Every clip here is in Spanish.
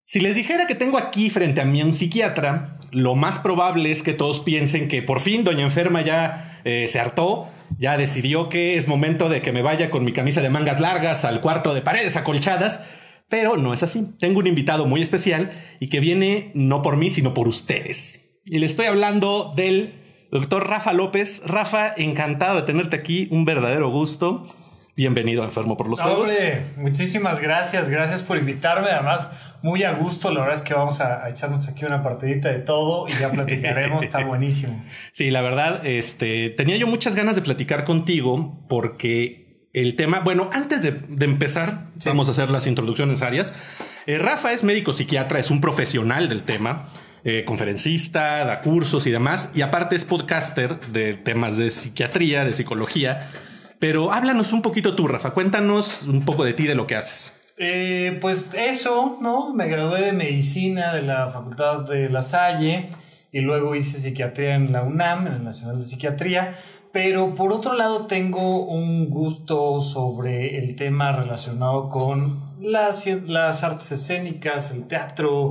Si les dijera que tengo aquí frente a mí a un psiquiatra, lo más probable es que todos piensen que por fin Doña Enferma ya se hartó, ya decidió que es momento de que me vaya con mi camisa de mangas largas al cuarto de paredes acolchadas, pero no es así. Tengo un invitado muy especial y que viene no por mí, sino por ustedes. Y le estoy hablando del doctor Rafa López. Rafa, encantado de tenerte aquí, un verdadero gusto. Bienvenido a Enfermo por los Juegos. Hombre, muchísimas gracias. Gracias por invitarme. Además, muy a gusto. La verdad es que vamos a echarnos aquí una partidita de todo y ya platicaremos. Está buenísimo. Sí, la verdad, tenía yo muchas ganas de platicar contigo porque el tema... Bueno, antes de empezar, sí, vamos a hacer las introducciones necesarias. Rafa es médico psiquiatra, es un profesional del tema, conferencista, da cursos y demás. Y aparte es podcaster de temas de psiquiatría, de psicología. Pero háblanos un poquito tú, Rafa. Cuéntanos un poco de ti, de lo que haces. Pues eso, ¿no? Me gradué de medicina de la Facultad de La Salle y luego hice psiquiatría en la UNAM, en el Nacional de Psiquiatría. Pero por otro lado tengo un gusto sobre el tema relacionado con las artes escénicas, el teatro,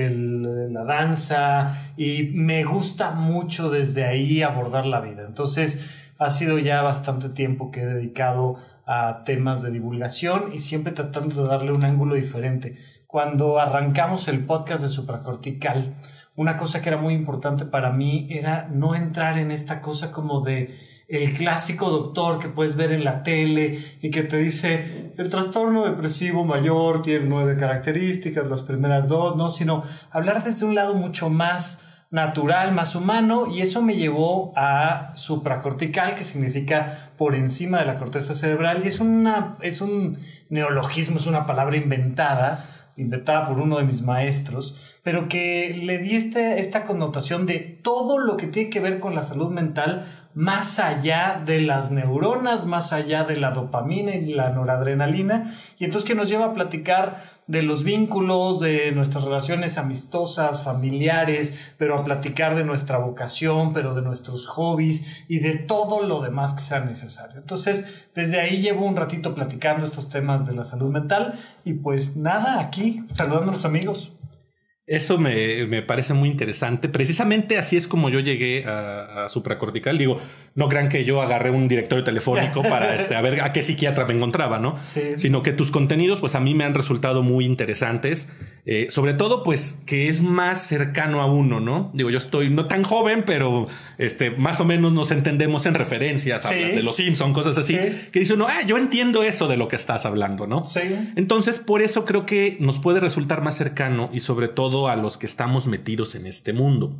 la danza, y me gusta mucho desde ahí abordar la vida. Entonces ha sido ya bastante tiempo que he dedicado a temas de divulgación y siempre tratando de darle un ángulo diferente. Cuando arrancamos el podcast de Supracortical, una cosa que era muy importante para mí era no entrar en esta cosa como de el clásico doctor que puedes ver en la tele y que te dice el trastorno depresivo mayor tiene 9 características, las primeras 2, no, sino hablar desde un lado mucho más natural, más humano, y eso me llevó a supracortical, que significa por encima de la corteza cerebral, y es un neologismo, es una palabra inventada por uno de mis maestros, pero que le di esta connotación de todo lo que tiene que ver con la salud mental, más allá de las neuronas, más allá de la dopamina y la noradrenalina, y entonces que nos lleva a platicar de los vínculos, de nuestras relaciones amistosas, familiares, pero a platicar de nuestra vocación, pero de nuestros hobbies y de todo lo demás que sea necesario. Entonces, desde ahí llevo un ratito platicando estos temas de la salud mental y pues nada, aquí saludando a los amigos. Eso me parece muy interesante. Precisamente así es como yo llegué a Supracortical. Digo, no crean que yo agarré un directorio telefónico para a ver a qué psiquiatra me encontraba, ¿no? Sí. Sino que tus contenidos, pues a mí me han resultado muy interesantes. Sobre todo, pues que es más cercano a uno, ¿no? Digo, yo estoy no tan joven, pero más o menos nos entendemos en referencias. Sí. Hablas de los Simpson, cosas así. Sí. Que dice uno, yo entiendo eso de lo que estás hablando, ¿no? Sí. Entonces, por eso creo que nos puede resultar más cercano y sobre todo a los que estamos metidos en este mundo.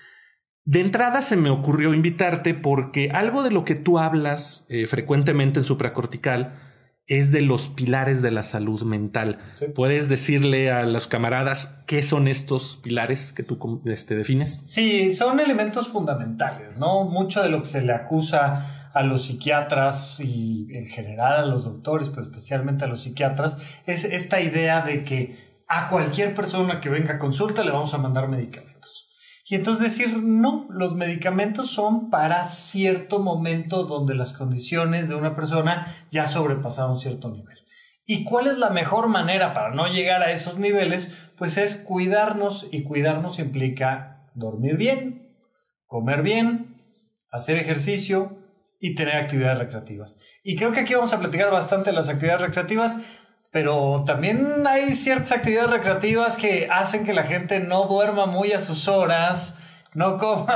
De entrada se me ocurrió invitarte porque algo de lo que tú hablas frecuentemente en Supracortical es de los pilares de la salud mental. Sí. ¿Puedes decirle a los camaradas qué son estos pilares que tú defines? Sí, son elementos fundamentales, ¿no? Mucho de lo que se le acusa a los psiquiatras y en general a los doctores, pero especialmente a los psiquiatras, es esta idea de que a cualquier persona que venga a consulta le vamos a mandar medicamentos. Y entonces decir, no, los medicamentos son para cierto momento donde las condiciones de una persona ya sobrepasaron cierto nivel. ¿Y cuál es la mejor manera para no llegar a esos niveles? Pues es cuidarnos, y cuidarnos implica dormir bien, comer bien, hacer ejercicio y tener actividades recreativas. Y creo que aquí vamos a platicar bastante de las actividades recreativas, pero también hay ciertas actividades recreativas que hacen que la gente no duerma muy a sus horas, no coma.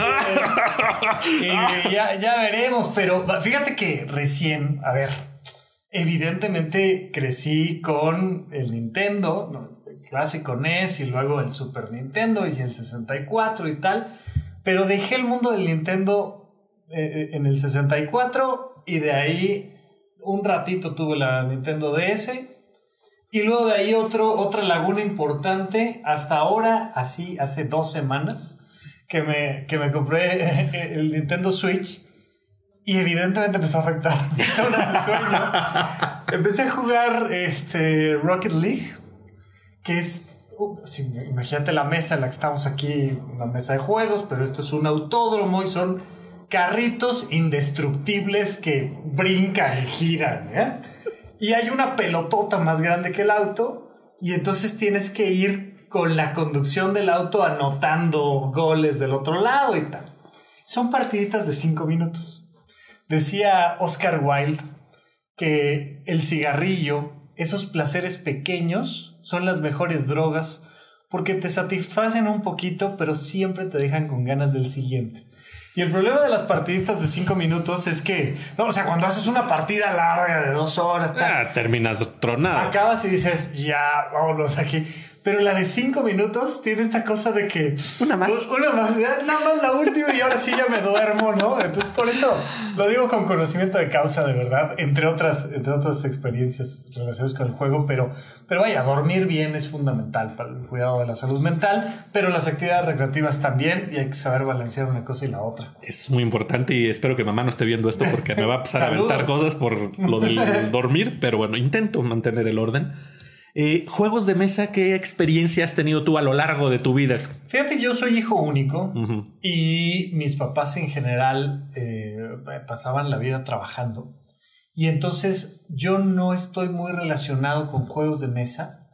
Y ya veremos, pero fíjate que recién, evidentemente crecí con el Nintendo, ¿no? El clásico NES y luego el Super Nintendo y el 64 y tal, pero dejé el mundo del Nintendo en el 64 y de ahí un ratito tuve la Nintendo DS y luego de ahí otra laguna importante hasta ahora, así hace 2 semanas que me compré el Nintendo Switch y evidentemente empezó a afectar mis horas de sueño. Empecé a jugar Rocket League, que es imagínate la mesa en la que estamos aquí, una mesa de juegos, pero esto es un autódromo y son carritos indestructibles que brincan y giran, ¿eh? Y hay una pelotota más grande que el auto y entonces tienes que ir con la conducción del auto anotando goles del otro lado y tal. Son partiditas de 5 minutos. Decía Oscar Wilde que el cigarrillo, esos placeres pequeños, son las mejores drogas porque te satisfacen un poquito, pero siempre te dejan con ganas del siguiente. Y el problema de las partiditas de 5 minutos es que, no, o sea, cuando haces una partida larga de 2 horas, terminas tronado. Acabas y dices, ya, vámonos aquí. Pero la de 5 minutos tiene esta cosa de que... Una más, nada más la última y ahora sí ya me duermo, ¿no? Entonces por eso lo digo con conocimiento de causa, de verdad, entre otras experiencias relacionadas con el juego, pero vaya, dormir bien es fundamental para el cuidado de la salud mental, pero las actividades recreativas también, y hay que saber balancear una cosa y la otra. Es muy importante y espero que mamá no esté viendo esto porque me va a empezar a aventar cosas por lo del dormir, pero bueno, intento mantener el orden. Juegos de mesa, ¿qué experiencia has tenido tú a lo largo de tu vida? Fíjate, yo soy hijo único y mis papás en general pasaban la vida trabajando. Y entonces yo no estoy muy relacionado con juegos de mesa.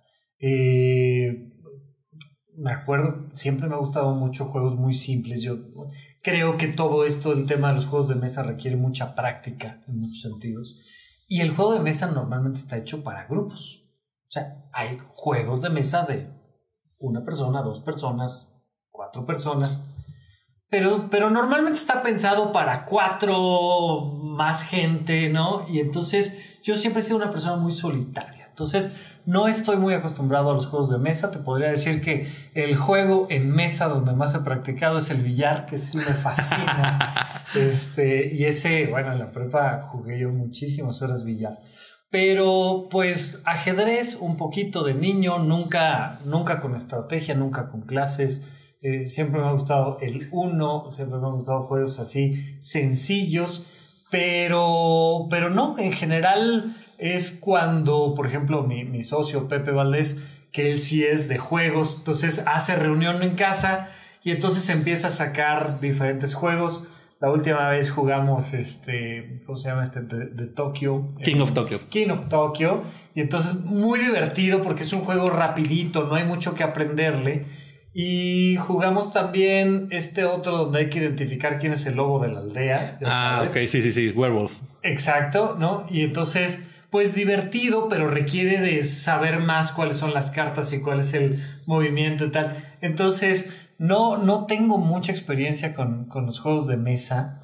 Me acuerdo, siempre me ha gustado mucho juegos muy simples. Yo creo que todo esto, el tema de los juegos de mesa, requiere mucha práctica en muchos sentidos. Y el juego de mesa normalmente está hecho para grupos. O sea, hay juegos de mesa de 1 persona, 2 personas, 4 personas. Pero normalmente está pensado para 4 más gente, ¿no? Y entonces yo siempre he sido una persona muy solitaria. Entonces no estoy muy acostumbrado a los juegos de mesa. Te podría decir que el juego en mesa donde más he practicado es el billar, que sí me fascina. Y ese, bueno, en la prepa jugué yo muchísimas horas billar. Pero pues ajedrez un poquito de niño, nunca con estrategia, nunca con clases. Siempre me ha gustado el uno, siempre me han gustado juegos así sencillos, pero no, en general es cuando, por ejemplo, mi socio Pepe Valdés, que él sí es de juegos, entonces hace reunión en casa y entonces empieza a sacar diferentes juegos. La última vez jugamos ¿cómo se llama de Tokio? King of Tokyo. King of Tokyo. Y entonces muy divertido porque es un juego rapidito, no hay mucho que aprenderle. Y jugamos también otro donde hay que identificar quién es el lobo de la aldea. Ok, sí, Werewolf. Exacto, ¿no? Y entonces, pues divertido, pero requiere de saber más cuáles son las cartas y cuál es el movimiento y tal. Entonces... No tengo mucha experiencia con los juegos de mesa,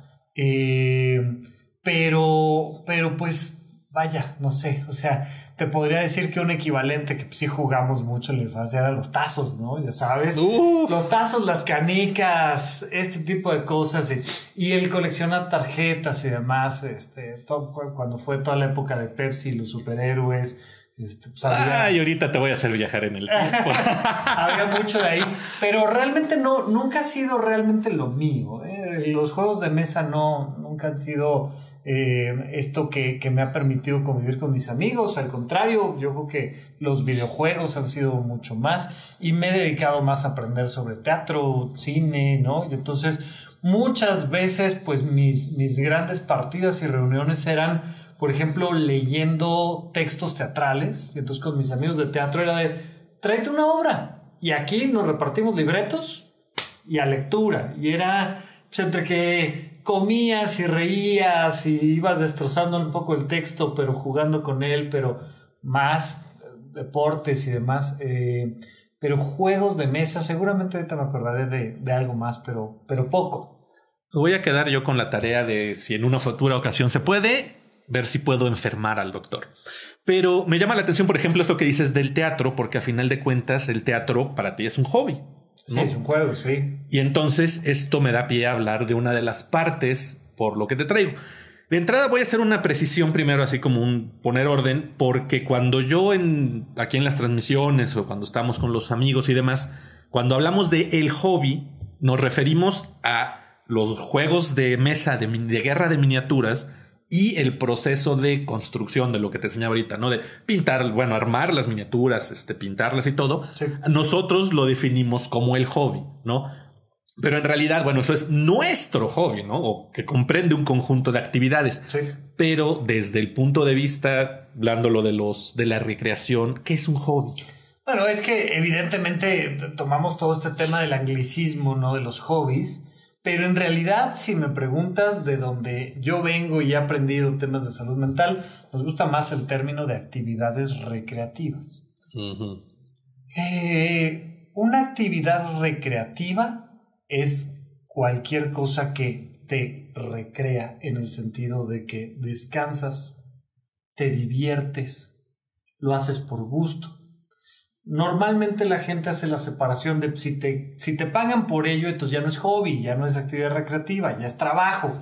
pero pues vaya, no sé, o sea, te podría decir que un equivalente que pues, sí jugamos mucho en la infancia eran los tazos, ¿no? Ya sabes, los tazos, las canicas, este tipo de cosas y el coleccionar tarjetas y demás, cuando fue toda la época de Pepsi, los superhéroes. Pues y ahorita te voy a hacer viajar en el tiempo. Había mucho de ahí, pero realmente nunca ha sido realmente lo mío. Los juegos de mesa nunca han sido esto que me ha permitido convivir con mis amigos. Al contrario, yo creo que los videojuegos han sido mucho más y me he dedicado más a aprender sobre teatro, cine, ¿no? Y entonces muchas veces pues mis grandes partidas y reuniones eran, por ejemplo, leyendo textos teatrales. Y entonces con mis amigos de teatro era de, tráete una obra. Y aquí nos repartimos libretos y a lectura. Y era pues, entre que comías y reías y ibas destrozando un poco el texto, pero jugando con él, pero más deportes y demás. Pero juegos de mesa, seguramente ahorita me acordaré de algo más, pero poco. Voy a quedar yo con la tarea de, si en una futura ocasión se puede, ver si puedo enfermar al doctor. Pero me llama la atención, por ejemplo, esto que dices del teatro, porque a final de cuentas el teatro para ti es un hobby, ¿no? Sí, es un juego, sí. Y entonces esto me da pie a hablar de una de las partes por lo que te traigo. De entrada voy a hacer una precisión primero, así como poner orden, porque cuando yo aquí en las transmisiones o cuando estamos con los amigos y demás, cuando hablamos de el hobby, nos referimos a los juegos de mesa de guerra de miniaturas y el proceso de construcción de lo que te enseñaba ahorita, ¿no? De pintar, bueno, armar las miniaturas, pintarlas y todo. Sí. Nosotros lo definimos como el hobby, ¿no? Pero en realidad, bueno, eso es nuestro hobby, ¿no? O que comprende un conjunto de actividades. Sí. Pero desde el punto de vista, hablándolo de la recreación, ¿qué es un hobby? Bueno, es que evidentemente tomamos todo este tema del anglicismo, ¿no? De los hobbies, pero en realidad, si me preguntas de dónde yo vengo y he aprendido temas de salud mental, nos gusta más el término de actividades recreativas. Uh-huh. Una actividad recreativa es cualquier cosa que te recrea en el sentido de que descansas, te diviertes, lo haces por gusto. Normalmente la gente hace la separación de si te pagan por ello, entonces ya no es hobby, ya no es actividad recreativa, ya es trabajo.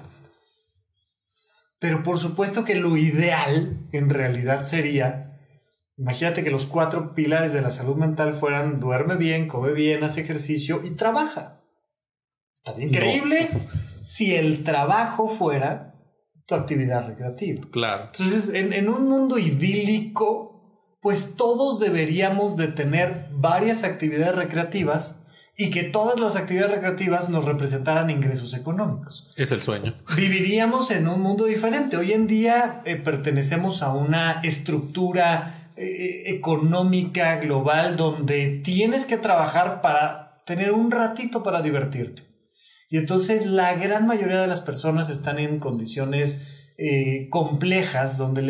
Pero por supuesto que lo ideal en realidad sería, imagínate que los 4 pilares de la salud mental fueran: duerme bien, come bien, hace ejercicio y trabaja. Estaría increíble si el trabajo fuera tu actividad recreativa. Claro. Entonces, en un mundo idílico, pues todos deberíamos de tener varias actividades recreativas y que todas las actividades recreativas nos representaran ingresos económicos. Es el sueño. Viviríamos en un mundo diferente. Hoy en día pertenecemos a una estructura económica global donde tienes que trabajar para tener un ratito para divertirte. Y entonces la gran mayoría de las personas están en condiciones complejas donde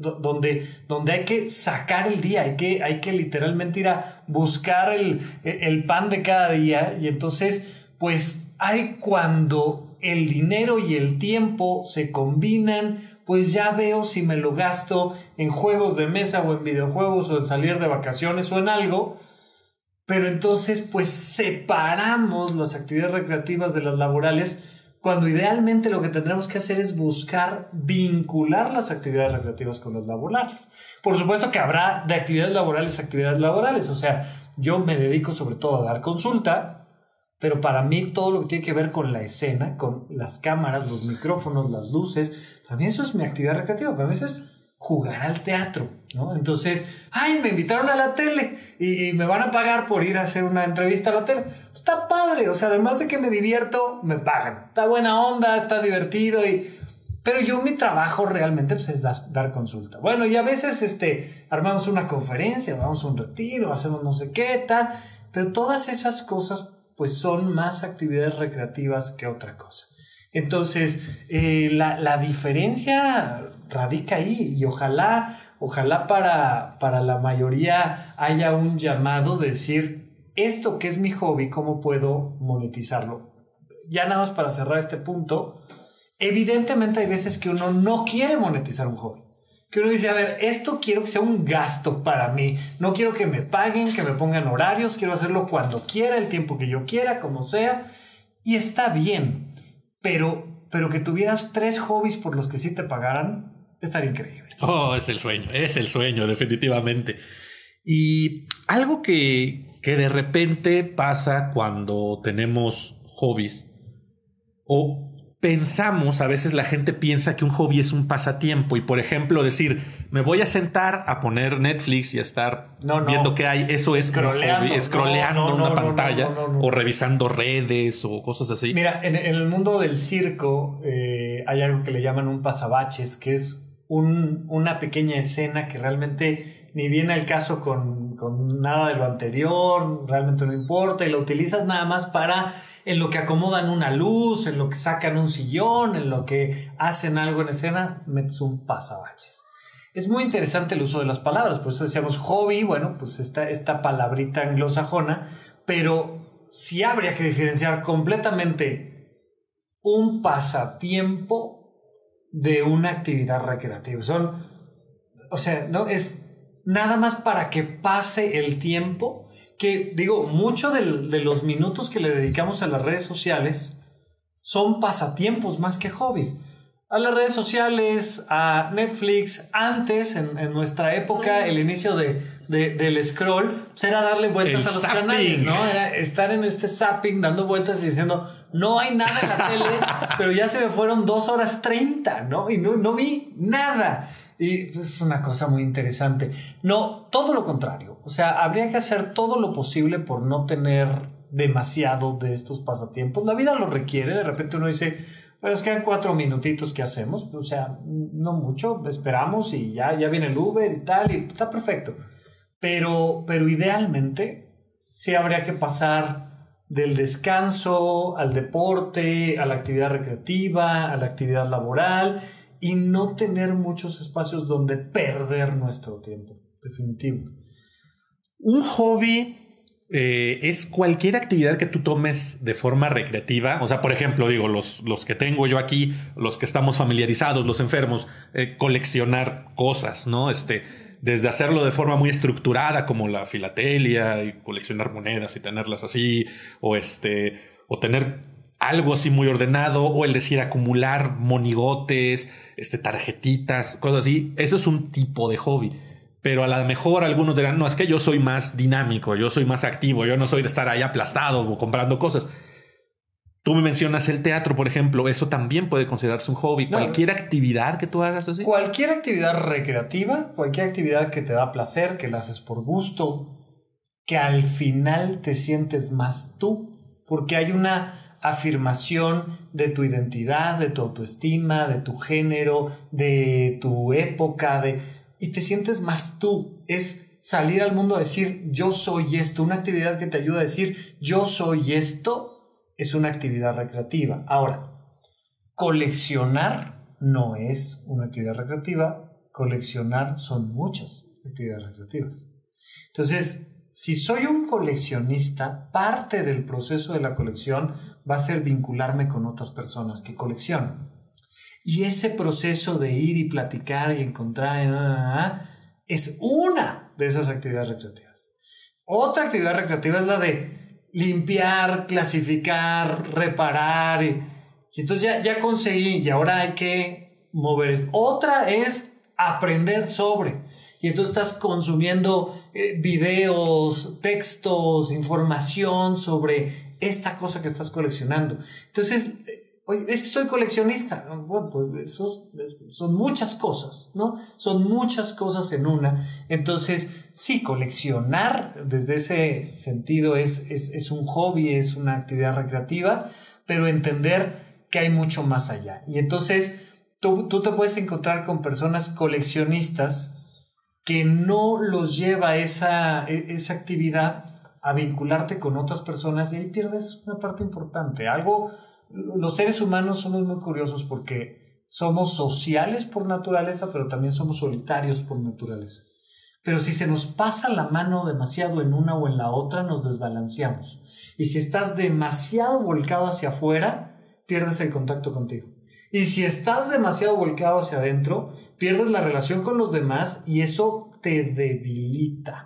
hay que sacar el día, hay que literalmente ir a buscar el pan de cada día. Y entonces pues hay cuando el dinero y el tiempo se combinan, pues ya veo si me lo gasto en juegos de mesa o en videojuegos o en salir de vacaciones o en algo. Pero entonces pues separamos las actividades recreativas de las laborales, cuando idealmente lo que tendremos que hacer es buscar vincular las actividades recreativas con las laborales. Por supuesto que habrá de actividades laborales. O sea, yo me dedico sobre todo a dar consulta, pero para mí todo lo que tiene que ver con la escena, con las cámaras, los micrófonos, las luces, para mí eso es mi actividad recreativa. Para mí eso es jugar al teatro, ¿no? Entonces, me invitaron a la tele y me van a pagar por ir a hacer una entrevista a la tele. Está padre, o sea, además de que me divierto, me pagan. Está buena onda, está divertido pero yo mi trabajo realmente pues, es dar consulta. Bueno, y a veces armamos una conferencia, damos un retiro, hacemos no sé qué, tal, pero todas esas cosas pues son más actividades recreativas que otra cosa. Entonces, la diferencia radica ahí, y ojalá para la mayoría haya un llamado de decir, esto que es mi hobby, ¿cómo puedo monetizarlo? Ya nada más para cerrar este punto, evidentemente hay veces que uno no quiere monetizar un hobby, que uno dice, a ver, esto quiero que sea un gasto para mí, no quiero que me paguen, que me pongan horarios, quiero hacerlo cuando quiera, el tiempo que yo quiera, como sea, y está bien, pero que tuvieras 3 hobbies por los que sí te pagaran, estaría increíble. Oh, es el sueño, definitivamente. Y algo que de repente pasa cuando tenemos hobbies, o pensamos, a veces la gente piensa que un hobby es un pasatiempo, y por ejemplo decir, me voy a sentar a poner Netflix y a estar viendo qué hay, eso es scrolleando una pantalla o revisando redes o cosas así. Mira, en el mundo del circo hay algo que le llaman un pasabaches, que es una pequeña escena que realmente ni viene al caso con nada de lo anterior, realmente no importa, y lo utilizas nada más para en lo que acomodan una luz, en lo que sacan un sillón, en lo que hacen algo en escena, metes un pasabaches. Es muy interesante el uso de las palabras, por eso decíamos hobby, bueno, pues esta palabrita anglosajona, pero sí habría que diferenciar completamente un pasatiempo de una actividad recreativa. No es nada más para que pase el tiempo, que digo, mucho de los minutos que le dedicamos a las redes sociales son pasatiempos más que hobbies. A las redes sociales, a Netflix, antes, en nuestra época, el inicio del scroll, pues era darle vueltas a los canales, ¿no? Era estar en este zapping, dando vueltas y diciendo, no hay nada en la tele, pero ya se me fueron 2:30, ¿no? Y no vi nada. Y pues, es una cosa muy interesante. No, todo lo contrario. O sea, habría que hacer todo lo posible por no tener demasiado de estos pasatiempos. La vida lo requiere. De repente uno dice, pero es que quedan 4 minutitos, ¿qué hacemos? O sea, no mucho. Esperamos y ya viene el Uber y tal, y está perfecto. pero idealmente sí habría que pasar del descanso al deporte, a la actividad recreativa, a la actividad laboral y no tener muchos espacios donde perder nuestro tiempo, definitivo. Un hobby es cualquier actividad que tú tomes de forma recreativa. O sea, por ejemplo, digo, los que tengo yo aquí, los que estamos familiarizados, los enfermos, coleccionar cosas, ¿no? Desde hacerlo de forma muy estructurada, como la filatelia, y coleccionar monedas y tenerlas así, o tener algo así muy ordenado, o el decir acumular monigotes, tarjetitas, cosas así. Eso es un tipo de hobby. Pero a lo mejor algunos dirán, no, es que yo soy más dinámico, yo soy más activo, yo no soy de estar ahí aplastado o comprando cosas. Tú me mencionas el teatro, por ejemplo, eso también puede considerarse un hobby. No, cualquier actividad que tú hagas así. Cualquier actividad recreativa, cualquier actividad que te da placer, que la haces por gusto, que al final te sientes más tú, porque hay una afirmación de tu identidad, de tu autoestima, de tu género, de tu época, y te sientes más tú. Es salir al mundo a decir yo soy esto. Una actividad que te ayuda a decir yo soy esto es una actividad recreativa. Ahora, coleccionar no es una actividad recreativa. Coleccionar son muchas actividades recreativas. Entonces, si soy un coleccionista, parte del proceso de la colección va a ser vincularme con otras personas que coleccionan. Y ese proceso de ir y platicar y encontrar es una de esas actividades recreativas. Otra actividad recreativa es la de limpiar, clasificar, reparar. Y entonces ya conseguí y ahora hay que mover. Otra es aprender sobre. Y entonces estás consumiendo videos, textos, información sobre esta cosa que estás coleccionando. Entonces, oye, es que soy coleccionista. Bueno, pues son muchas cosas, ¿no? Son muchas cosas en una. Entonces, sí, coleccionar desde ese sentido es un hobby, es una actividad recreativa, pero entender que hay mucho más allá. Y entonces, tú te puedes encontrar con personas coleccionistas que no los lleva esa actividad a vincularte con otras personas y ahí pierdes una parte importante. Los seres humanos somos muy curiosos porque somos sociales por naturaleza, pero también somos solitarios por naturaleza. Pero si se nos pasa la mano demasiado en una o en la otra, nos desbalanceamos. Y si estás demasiado volcado hacia afuera, pierdes el contacto contigo. Y si estás demasiado volcado hacia adentro, pierdes la relación con los demás y eso te debilita.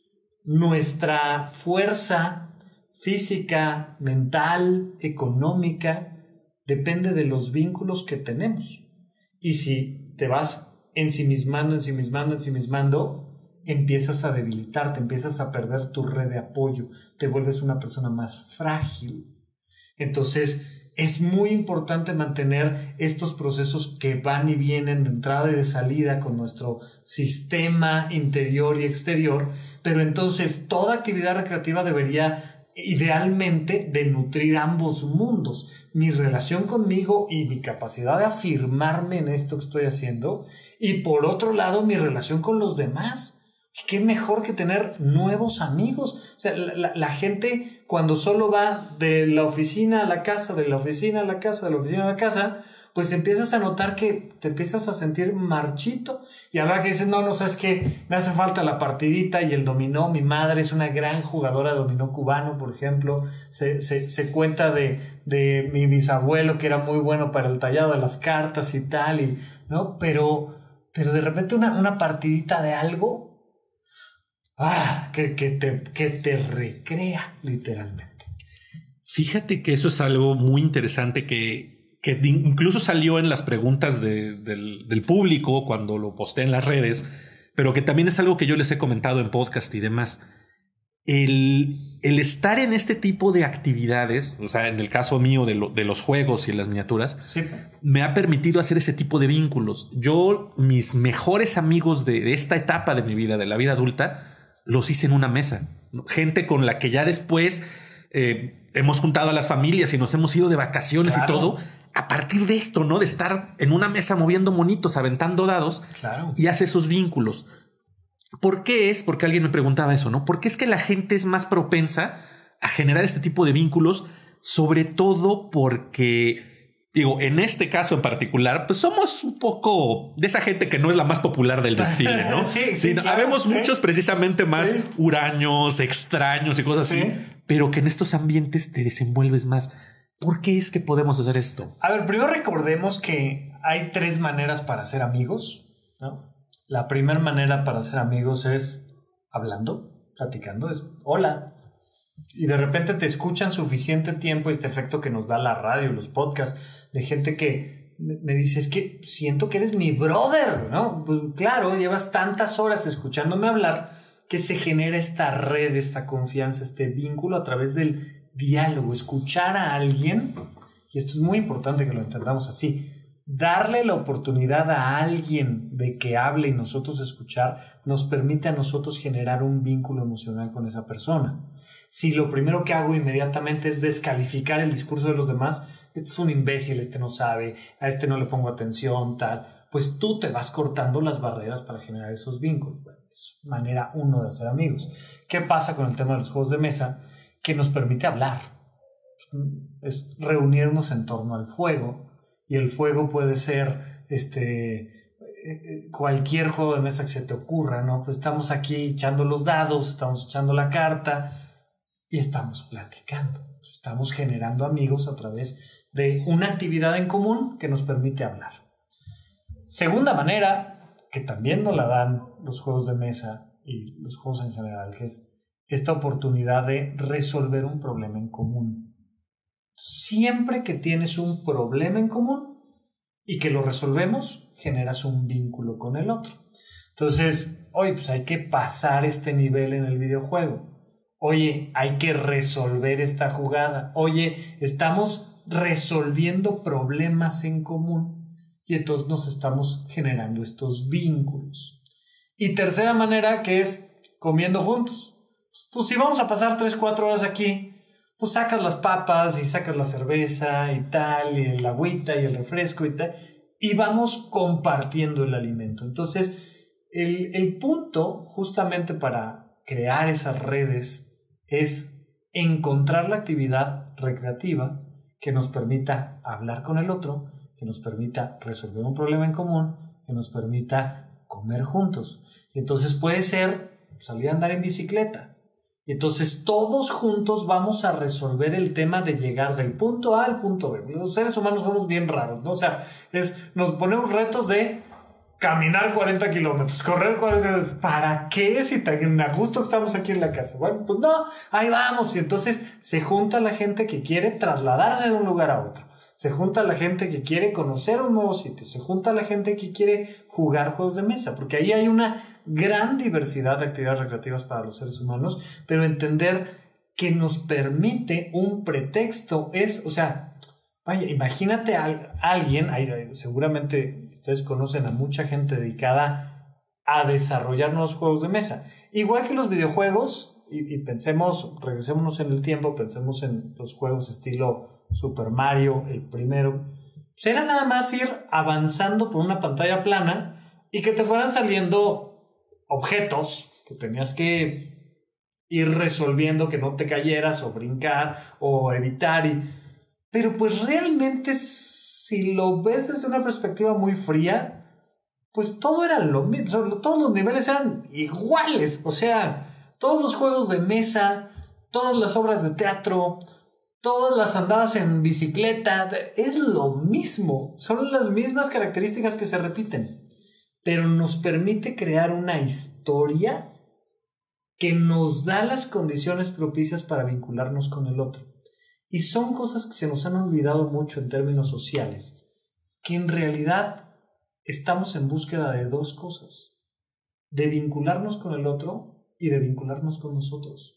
Nuestra fuerza física, mental, económica, depende de los vínculos que tenemos. Y si te vas ensimismando, empiezas a debilitarte, empiezas a perder tu red de apoyo, te vuelves una persona más frágil. Entonces, es muy importante mantener estos procesos que van y vienen de entrada y de salida con nuestro sistema interior y exterior, pero entonces toda actividad recreativa debería idealmente de nutrir ambos mundos, mi relación conmigo y mi capacidad de afirmarme en esto que estoy haciendo, y por otro lado mi relación con los demás. ¿Qué mejor que tener nuevos amigos? O sea, la gente cuando solo va de la oficina a la casa, de la oficina a la casa, de la oficina a la casa, pues empiezas a notar que te empiezas a sentir marchito. Y ahora que dices, no, ¿sabes qué? Me hace falta la partidita y el dominó. Mi madre es una gran jugadora de dominó cubano, por ejemplo. Se cuenta de mi bisabuelo que era muy bueno para el tallado de las cartas y tal, ¿no? Pero de repente una partidita de algo que te recrea literalmente. Fíjate que eso es algo muy interesante que incluso salió en las preguntas del público cuando lo posté en las redes, pero que también es algo que yo les he comentado en podcast y demás. El estar en este tipo de actividades, o sea, en el caso mío de los juegos y las miniaturas, sí, me ha permitido hacer ese tipo de vínculos. Mis mejores amigos de esta etapa de mi vida, de la vida adulta, los hice en una mesa. Gente con la que ya después hemos juntado a las familias y nos hemos ido de vacaciones, claro, y todo, a partir de esto, ¿no? De estar en una mesa moviendo monitos, aventando dados, claro, y hace esos vínculos. ¿por qué es? Porque alguien me preguntaba eso, ¿no? ¿Por qué es que la gente es más propensa a generar este tipo de vínculos? Sobre todo porque, digo, en este caso en particular, pues somos un poco de esa gente que no es la más popular del desfile, ¿no? Sí, claro, habemos muchos precisamente más huraños, extraños y cosas así, pero que en estos ambientes te desenvuelves más. ¿Por qué es que podemos hacer esto? A ver, primero recordemos que hay 3 maneras para ser amigos, ¿no? La primera manera para ser amigos es hablando, platicando, es hola. Y de repente te escuchan suficiente tiempo, este efecto que nos da la radio, los podcasts, de gente que me dice, es que siento que eres mi brother, ¿no? Pues claro, llevas tantas horas escuchándome hablar que se genera esta red, esta confianza, este vínculo a través del diálogo, escuchar a alguien, y esto es muy importante que lo entendamos así, darle la oportunidad a alguien de que hable y nosotros escuchar, nos permite a nosotros generar un vínculo emocional con esa persona. Si lo primero que hago inmediatamente es descalificar el discurso de los demás, este es un imbécil, este no sabe, a este no le pongo atención, tal, pues tú te vas cortando las barreras para generar esos vínculos. Bueno, es manera 1 de hacer amigos. ¿Qué pasa con el tema de los juegos de mesa? Que nos permite hablar. Es reunirnos en torno al fuego, y el fuego puede ser cualquier juego de mesa que se te ocurra, ¿no? Pues estamos aquí echando los dados, estamos echando la carta y estamos platicando. Estamos generando amigos a través de una actividad en común que nos permite hablar. Segunda manera, que también nos la dan los juegos de mesa y los juegos en general, que es esta oportunidad de resolver un problema en común. Siempre que tienes un problema en común y que lo resolvemos, generas un vínculo con el otro. Entonces, oye, pues hay que pasar este nivel en el videojuego. Oye, hay que resolver esta jugada. Oye, estamos resolviendo problemas en común y entonces nos estamos generando estos vínculos. Y tercera manera, que es comiendo juntos. Pues si vamos a pasar 3-4 horas aquí, pues sacas las papas y sacas la cerveza y tal, y el agüita y el refresco y tal, y vamos compartiendo el alimento. Entonces, el punto justamente para crear esas redes es encontrar la actividad recreativa que nos permita hablar con el otro, que nos permita resolver un problema en común, que nos permita comer juntos. Entonces puede ser salir a andar en bicicleta. Y entonces todos juntos vamos a resolver el tema de llegar del punto A al punto B. Los seres humanos somos bien raros, ¿no? O sea, nos ponemos retos de caminar 40 kilómetros, correr 40 kilómetros. ¿Para qué? Si tan a gusto estamos aquí en la casa. Bueno, pues no, ahí vamos. Y entonces se junta la gente que quiere trasladarse de un lugar a otro. Se junta la gente que quiere conocer un nuevo sitio. Se junta la gente que quiere jugar juegos de mesa. Porque ahí hay una gran diversidad de actividades recreativas para los seres humanos. Pero entender que nos permite un pretexto es, o sea, vaya, imagínate a alguien, seguramente ustedes conocen a mucha gente dedicada a desarrollar nuevos juegos de mesa. Igual que los videojuegos, y pensemos, regresémonos en el tiempo, pensemos en los juegos estilo Super Mario, el primero, pues era nada más ir avanzando por una pantalla plana y que te fueran saliendo objetos que tenías que ir resolviendo, que no te cayeras o brincar o evitar. Pero pues realmente si lo ves desde una perspectiva muy fría, pues todo era lo mismo, todos los niveles eran iguales. O sea, todos los juegos de mesa, todas las obras de teatro, todas las andadas en bicicleta, es lo mismo. Son las mismas características que se repiten. Pero nos permite crear una historia que nos da las condiciones propicias para vincularnos con el otro. Y son cosas que se nos han olvidado mucho en términos sociales, que en realidad estamos en búsqueda de 2 cosas: de vincularnos con el otro y de vincularnos con nosotros.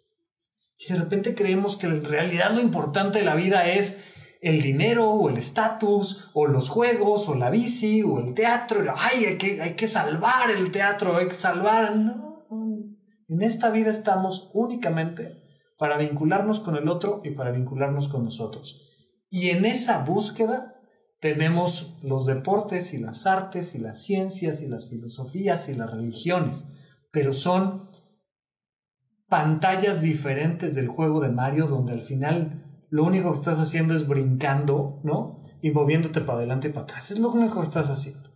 Y de repente creemos que en realidad lo importante de la vida es el dinero o el estatus o los juegos o la bici o el teatro. ¡Ay, hay que salvar el teatro! ¡Hay que salvar! No. En esta vida estamos únicamente para vincularnos con el otro y para vincularnos con nosotros. Y en esa búsqueda tenemos los deportes y las artes y las ciencias y las filosofías y las religiones. pero son pantallas diferentes del juego de Mario, donde al final lo único que estás haciendo es brincando, ¿no? Y moviéndote para adelante y para atrás. Es lo único que estás haciendo.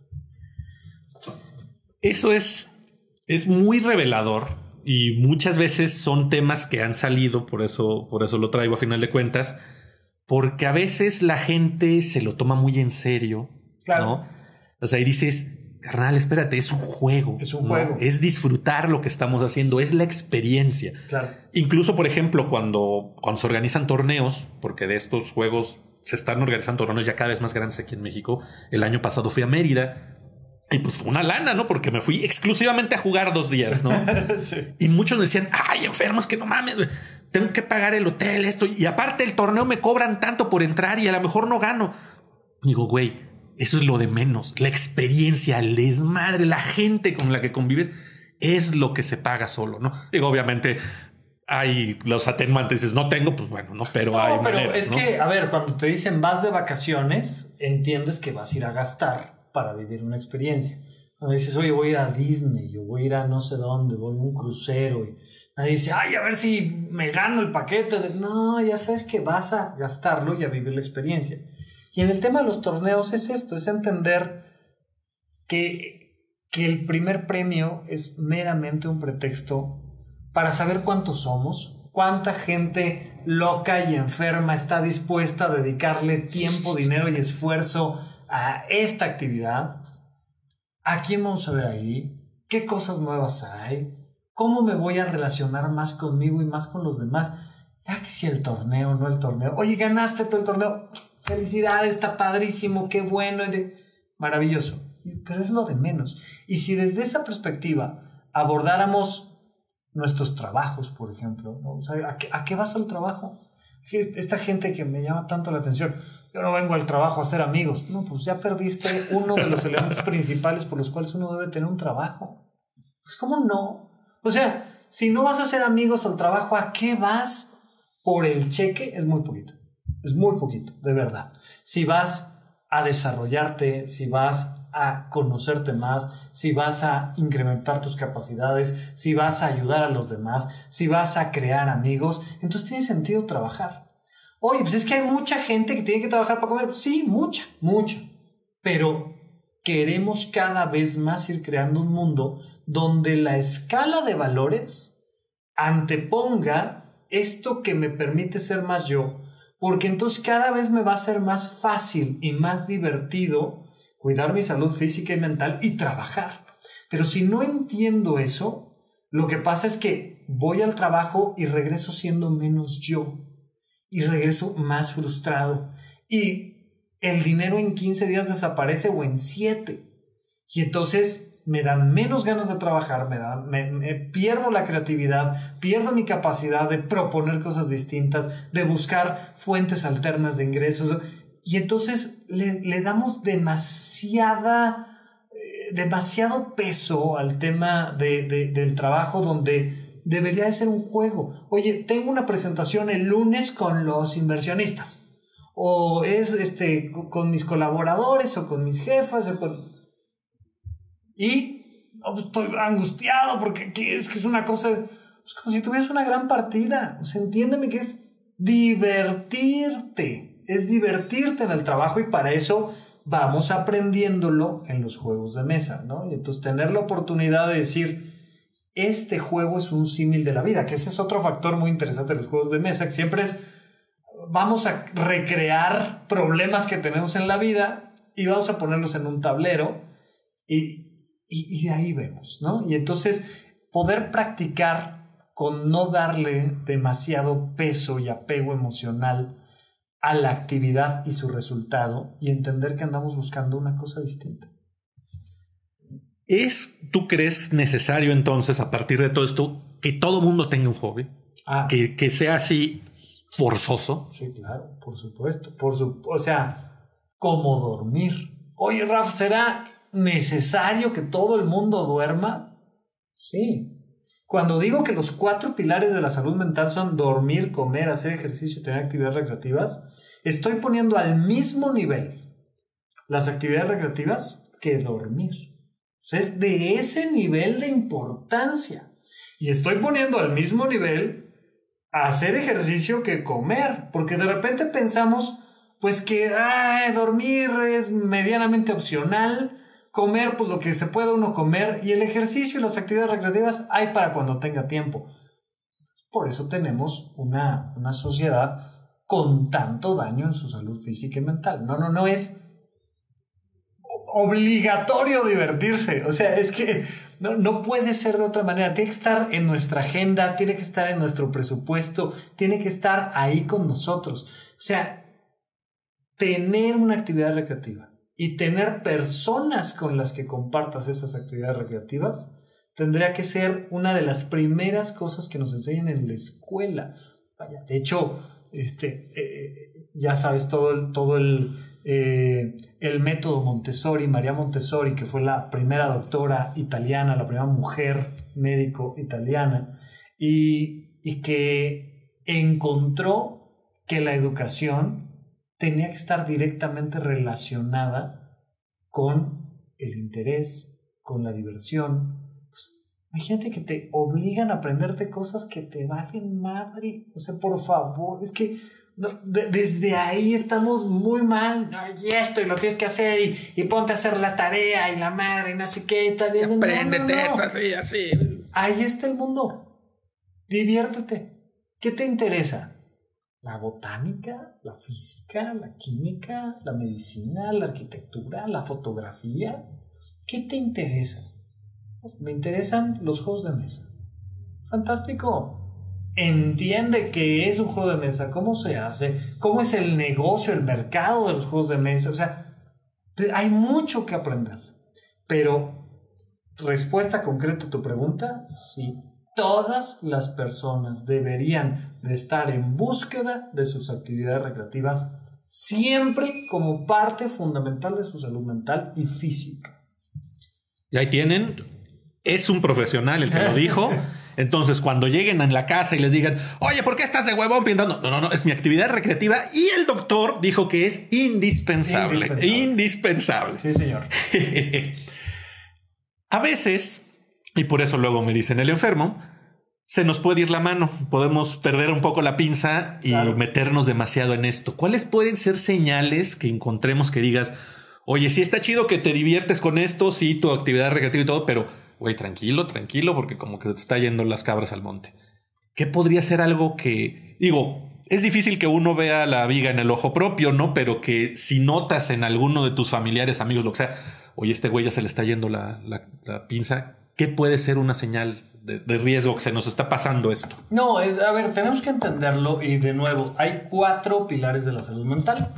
Eso es muy revelador y muchas veces son temas que han salido, por eso lo traigo a final de cuentas, porque a veces la gente se lo toma muy en serio, claro, ¿no? O sea, y dices, carnal, espérate, es un juego. Es un juego. Es disfrutar lo que estamos haciendo, es la experiencia. Claro. Incluso, por ejemplo, cuando se organizan torneos, porque de estos juegos se están organizando torneos ya cada vez más grandes aquí en México. El año pasado fui a Mérida y pues fue una lana, ¿no? Porque me fui exclusivamente a jugar 2 días, ¿no? Sí. Y muchos me decían, ay, enfermos, que no mames, güey. Tengo que pagar el hotel, esto. Y aparte el torneo me cobran tanto por entrar y a lo mejor no gano. Digo, güey, eso es lo de menos. La experiencia, el desmadre, la gente con la que convives es lo que se paga solo, ¿no? Digo, obviamente hay los atenuantes. Dices, no tengo, pues bueno, no, pero hay maneras, es, ¿no? Que, a ver, cuando te dicen vas de vacaciones, entiendes que vas a ir a gastar para vivir una experiencia. Cuando dices, oye, voy a ir a Disney, yo voy a ir a no sé dónde, voy a un crucero, y nadie dice, ay, a ver si me gano el paquete. No, ya sabes que vas a gastarlo y a vivir la experiencia. Y en el tema de los torneos es esto, es entender que el primer premio es meramente un pretexto para saber cuántos somos, cuánta gente loca y enferma está dispuesta a dedicarle tiempo, dinero y esfuerzo a esta actividad. ¿A quién vamos a ver ahí? ¿Qué cosas nuevas hay? ¿Cómo me voy a relacionar más conmigo y más con los demás? Ya que si el torneo, no el torneo. Oye, ganaste todo el torneo. Felicidades, está padrísimo, qué bueno, maravilloso. Pero es lo de menos. Y si desde esa perspectiva abordáramos nuestros trabajos, por ejemplo, ¿no? O sea, ¿a qué vas al trabajo? Esta gente que me llama tanto la atención, yo no vengo al trabajo a hacer amigos. No, pues ya perdiste uno de los elementos principales por los cuales uno debe tener un trabajo. ¿Cómo no? O sea, si no vas a hacer amigos al trabajo, ¿a qué vas? Por el cheque es muy poquito. Es muy poquito, de verdad. Si vas a desarrollarte, si vas a conocerte más, si vas a incrementar tus capacidades, si vas a ayudar a los demás, si vas a crear amigos, entonces tiene sentido trabajar. Oye, pues es que hay mucha gente que tiene que trabajar para comer. Sí, mucha. Pero queremos cada vez más ir creando un mundo donde la escala de valores anteponga esto que me permite ser más yo, porque entonces cada vez me va a ser más fácil y más divertido cuidar mi salud física y mental y trabajar. Pero si no entiendo eso, lo que pasa es que voy al trabajo y regreso siendo menos yo. Y regreso más frustrado. Y el dinero en 15 días desaparece o en 7. Y entonces me dan menos ganas de trabajar, me pierdo la creatividad, pierdo mi capacidad de proponer cosas distintas, de buscar fuentes alternas de ingresos. Y entonces le damos demasiado peso al tema del trabajo, donde debería de ser un juego. Oye, tengo una presentación el lunes con los inversionistas, o es con mis colaboradores o con mis jefas y pues, estoy angustiado porque es que es una cosa, es como si tuvieras una gran partida. O sea, entiéndeme que es divertirte. Es divertirte en el trabajo, y para eso vamos aprendiéndolo en los juegos de mesa, ¿no? Y entonces tener la oportunidad de decir, este juego es un símil de la vida, que ese es otro factor muy interesante de los juegos de mesa, que siempre es, vamos a recrear problemas que tenemos en la vida y vamos a ponerlos en un tablero y de ahí vemos, ¿no? Y entonces poder practicar con no darle demasiado peso y apego emocional a la actividad y su resultado, y entender que andamos buscando una cosa distinta. ¿Tú crees necesario entonces, a partir de todo esto, que todo mundo tenga un hobby? Que sea así forzoso. Sí, claro, por supuesto. O sea, como dormir. Oye, Raf, ¿será necesario que todo el mundo duerma? Sí. Cuando digo que los 4 pilares de la salud mental son dormir, comer, hacer ejercicio y tener actividades recreativas, estoy poniendo al mismo nivel las actividades recreativas que dormir. sea, es de ese nivel de importancia. Y estoy poniendo al mismo nivel hacer ejercicio que comer, porque de repente pensamos pues que dormir es medianamente opcional, comer pues lo que se pueda uno comer, y el ejercicio y las actividades recreativas hay para cuando tenga tiempo. Por eso tenemos una sociedad con tanto daño en su salud física y mental. No es obligatorio divertirse. O sea, es que no puede ser de otra manera. Tiene que estar en nuestra agenda, tiene que estar en nuestro presupuesto, tiene que estar ahí con nosotros. O sea, tener una actividad recreativa y tener personas con las que compartas esas actividades recreativas tendría que ser una de las primeras cosas que nos enseñan en la escuela. Vaya, de hecho, ya sabes, todo el método Montessori, María Montessori, que fue la primera doctora italiana, la primera mujer médico italiana, y que encontró que la educación tenía que estar directamente relacionada con el interés, con la diversión. Pues, imagínate que te obligan a aprenderte cosas que te valen madre. O sea, por favor, es que desde ahí estamos muy mal. Y esto, y lo tienes que hacer, y ponte a hacer la tarea, y la madre, y no sé qué, y tal. Y apréndete esto, así. Ahí está el mundo. Diviértete. ¿Qué te interesa? La botánica, la física, la química, la medicina, la arquitectura, la fotografía. ¿Qué te interesa? Pues me interesan los juegos de mesa. Fantástico. Entiende qué es un juego de mesa, cómo se hace, cómo es el negocio, el mercado de los juegos de mesa. O sea, hay mucho que aprender. Pero, respuesta concreta a tu pregunta, sí. Todas las personas deberían de estar en búsqueda de sus actividades recreativas siempre como parte fundamental de su salud mental y física. Y ahí tienen, es un profesional el que lo dijo. Entonces, cuando lleguen a la casa y les digan, oye, ¿por qué estás de huevón pintando? No, es mi actividad recreativa, y el doctor dijo que es indispensable. Indispensable. Sí, señor. A veces, y por eso luego me dicen el enfermo, se nos puede ir la mano. Podemos perder un poco la pinza y meternos demasiado en esto. ¿Cuáles pueden ser señales que encontremos que digas, oye, sí está chido que te diviertes con esto, sí, tu actividad recreativa y todo, pero, güey, tranquilo, porque como que se te está yendo las cabras al monte? ¿Qué podría ser algo que, digo, es difícil que uno vea la viga en el ojo propio, ¿no? Pero que si notas en alguno de tus familiares, amigos, lo que sea, oye, este güey ya se le está yendo la pinza, ¿qué puede ser una señal de riesgo que se nos está pasando esto? No, a ver, tenemos que entenderlo, y de nuevo, hay 4 pilares de la salud mental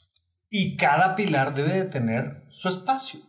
y cada pilar debe de tener su espacio.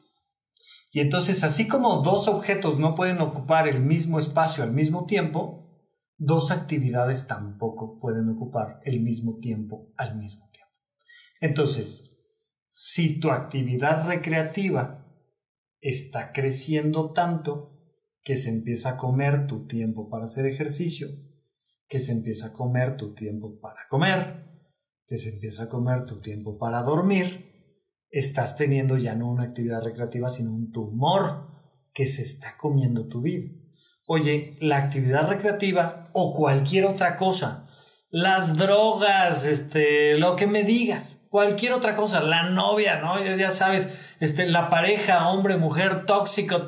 Y entonces, así como 2 objetos no pueden ocupar el mismo espacio al mismo tiempo, 2 actividades tampoco pueden ocupar el mismo tiempo al mismo tiempo. Entonces, si tu actividad recreativa está creciendo tanto que se empieza a comer tu tiempo para hacer ejercicio, que se empieza a comer tu tiempo para comer, que se empieza a comer tu tiempo para dormir, estás teniendo ya no una actividad recreativa, sino un tumor que se está comiendo tu vida. Oye, la actividad recreativa o cualquier otra cosa, las drogas, lo que me digas, cualquier otra cosa, la novia, ¿no? Ya sabes, la pareja, hombre, mujer, tóxica,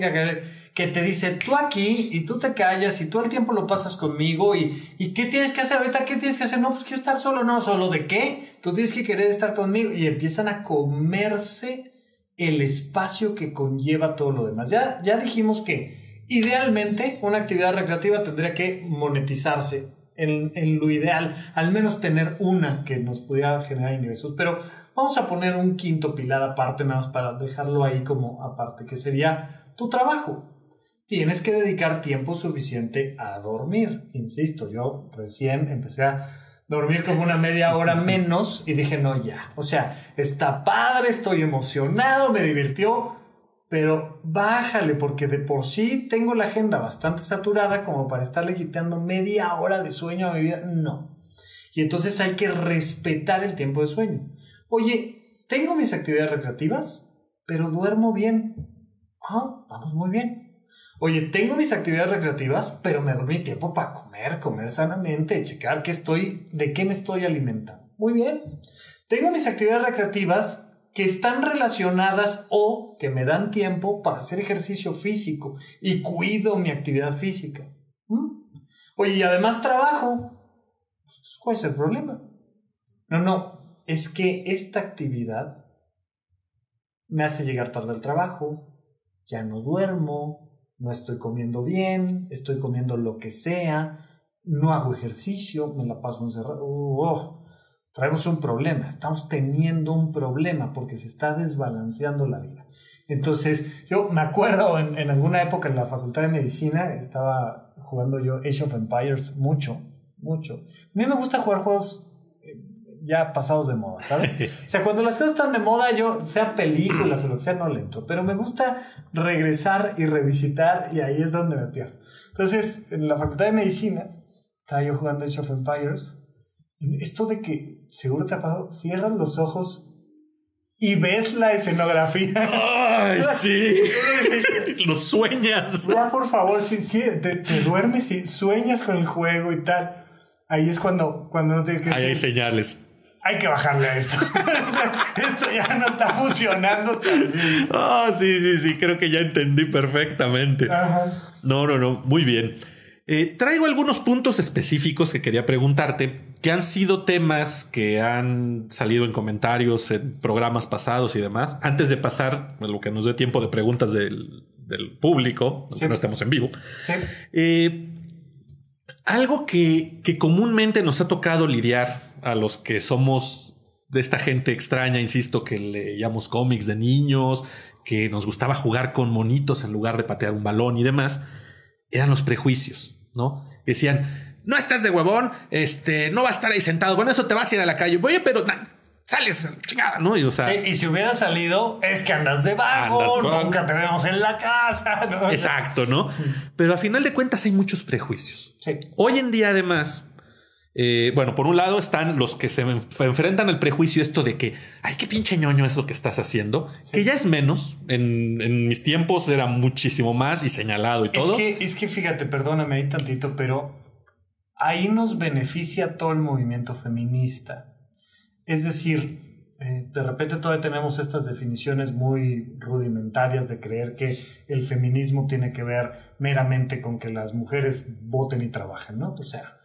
que te dice, tú aquí, y tú te callas, y tú el tiempo lo pasas conmigo, y ¿qué tienes que hacer ahorita? ¿Qué tienes que hacer? No, pues quiero estar solo. No, ¿solo de qué? Tú tienes que querer estar conmigo, y empiezan a comerse el espacio que conlleva todo lo demás. Ya dijimos que idealmente una actividad recreativa tendría que monetizarse en lo ideal, al menos tener una que nos pudiera generar ingresos, pero vamos a poner un quinto pilar aparte, nada más para dejarlo ahí como aparte, que sería tu trabajo. Tienes que dedicar tiempo suficiente a dormir. Insisto, yo recién empecé a dormir como una media hora menos y dije, no, ya. O sea, está padre, estoy emocionado, me divirtió, pero bájale, porque de por sí tengo la agenda bastante saturada como para estarle quitando media hora de sueño a mi vida. No. Y entonces hay que respetar el tiempo de sueño. Oye, tengo mis actividades recreativas, pero duermo bien. Vamos muy bien. Oye, tengo mis actividades recreativas, pero me doy mi tiempo para comer sanamente, checar de qué me estoy alimentando. Muy bien. Tengo mis actividades recreativas que están relacionadas o que me dan tiempo para hacer ejercicio físico y cuido mi actividad física. Oye, y además trabajo. ¿Cuál es el problema? No, es que esta actividad me hace llegar tarde al trabajo, ya no duermo, no estoy comiendo bien, estoy comiendo lo que sea, no hago ejercicio, me la paso encerrado. Traemos un problema, estamos teniendo un problema porque se está desbalanceando la vida. Entonces, yo me acuerdo en alguna época en la Facultad de Medicina, estaba jugando yo Age of Empires mucho. A mí me gusta jugar juegos ya pasados de moda, ¿sabes? O sea, cuando las cosas están de moda, yo, sea películas o lo que sea, no le entro. Pero me gusta regresar y revisitar y ahí es donde me pierdo. Entonces, en la Facultad de Medicina, estaba yo jugando Age of Empires. Esto de que, seguro te ha pasado, cierras los ojos y ves la escenografía. ¡Ay, sí! Lo sueñas. Ya, por favor, sí, te duermes y sueñas con el juego y tal. Ahí es cuando no tienes que decir. Ahí hay señales. Hay que bajarle a esto. Esto ya no está funcionando tan bien. Sí, creo que ya entendí perfectamente. Ajá. No, muy bien. Traigo algunos puntos específicos que quería preguntarte, que han sido temas que han salido en comentarios en programas pasados y demás. Antes de pasar a lo que nos dé tiempo de preguntas del público, aunque no estemos en vivo. Sí. Algo que comúnmente nos ha tocado lidiar a los que somos de esta gente extraña, insisto, que leíamos cómics de niños, que nos gustaba jugar con monitos en lugar de patear un balón y demás, eran los prejuicios, ¿no? Decían, no estás de huevón, no vas a estar ahí sentado, con eso te vas a ir a la calle. Oye, pero sales chingada, ¿no? Y si hubiera salido, es que andas de vago, nunca te vemos en la casa, ¿no? Exacto, ¿no? Pero a final de cuentas hay muchos prejuicios. Sí. Hoy en día, además, por un lado están los que se enfrentan al prejuicio esto de que, ay, qué pinche ñoño es lo que estás haciendo, que ya es menos. En mis tiempos era muchísimo más y señalado y todo. Es que fíjate, perdóname ahí tantito, pero ahí nos beneficia todo el movimiento feminista. Es decir, de repente todavía tenemos estas definiciones muy rudimentarias de creer que el feminismo tiene que ver meramente con que las mujeres voten y trabajen, ¿no? O sea,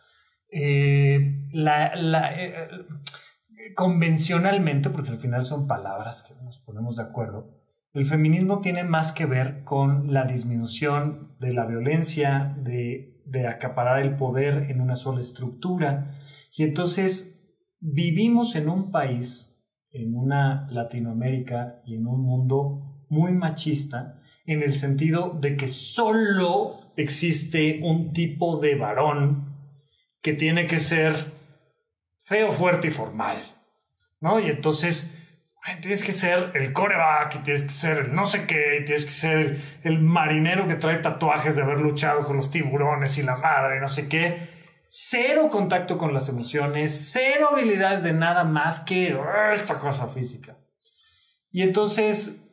convencionalmente, porque al final son palabras que nos ponemos de acuerdo, el feminismo tiene más que ver con la disminución de la violencia, de acaparar el poder en una sola estructura. Y entonces vivimos en un país, en una Latinoamérica y en un mundo muy machista, en el sentido de que solo existe un tipo de varón que tiene que ser feo, fuerte y formal, ¿no? Y entonces tienes que ser el quarterback, y tienes que ser el no sé qué, y tienes que ser el marinero que trae tatuajes de haber luchado con los tiburones y la madre, no sé qué. Cero contacto con las emociones, cero habilidades de nada más que esta cosa física. Y entonces,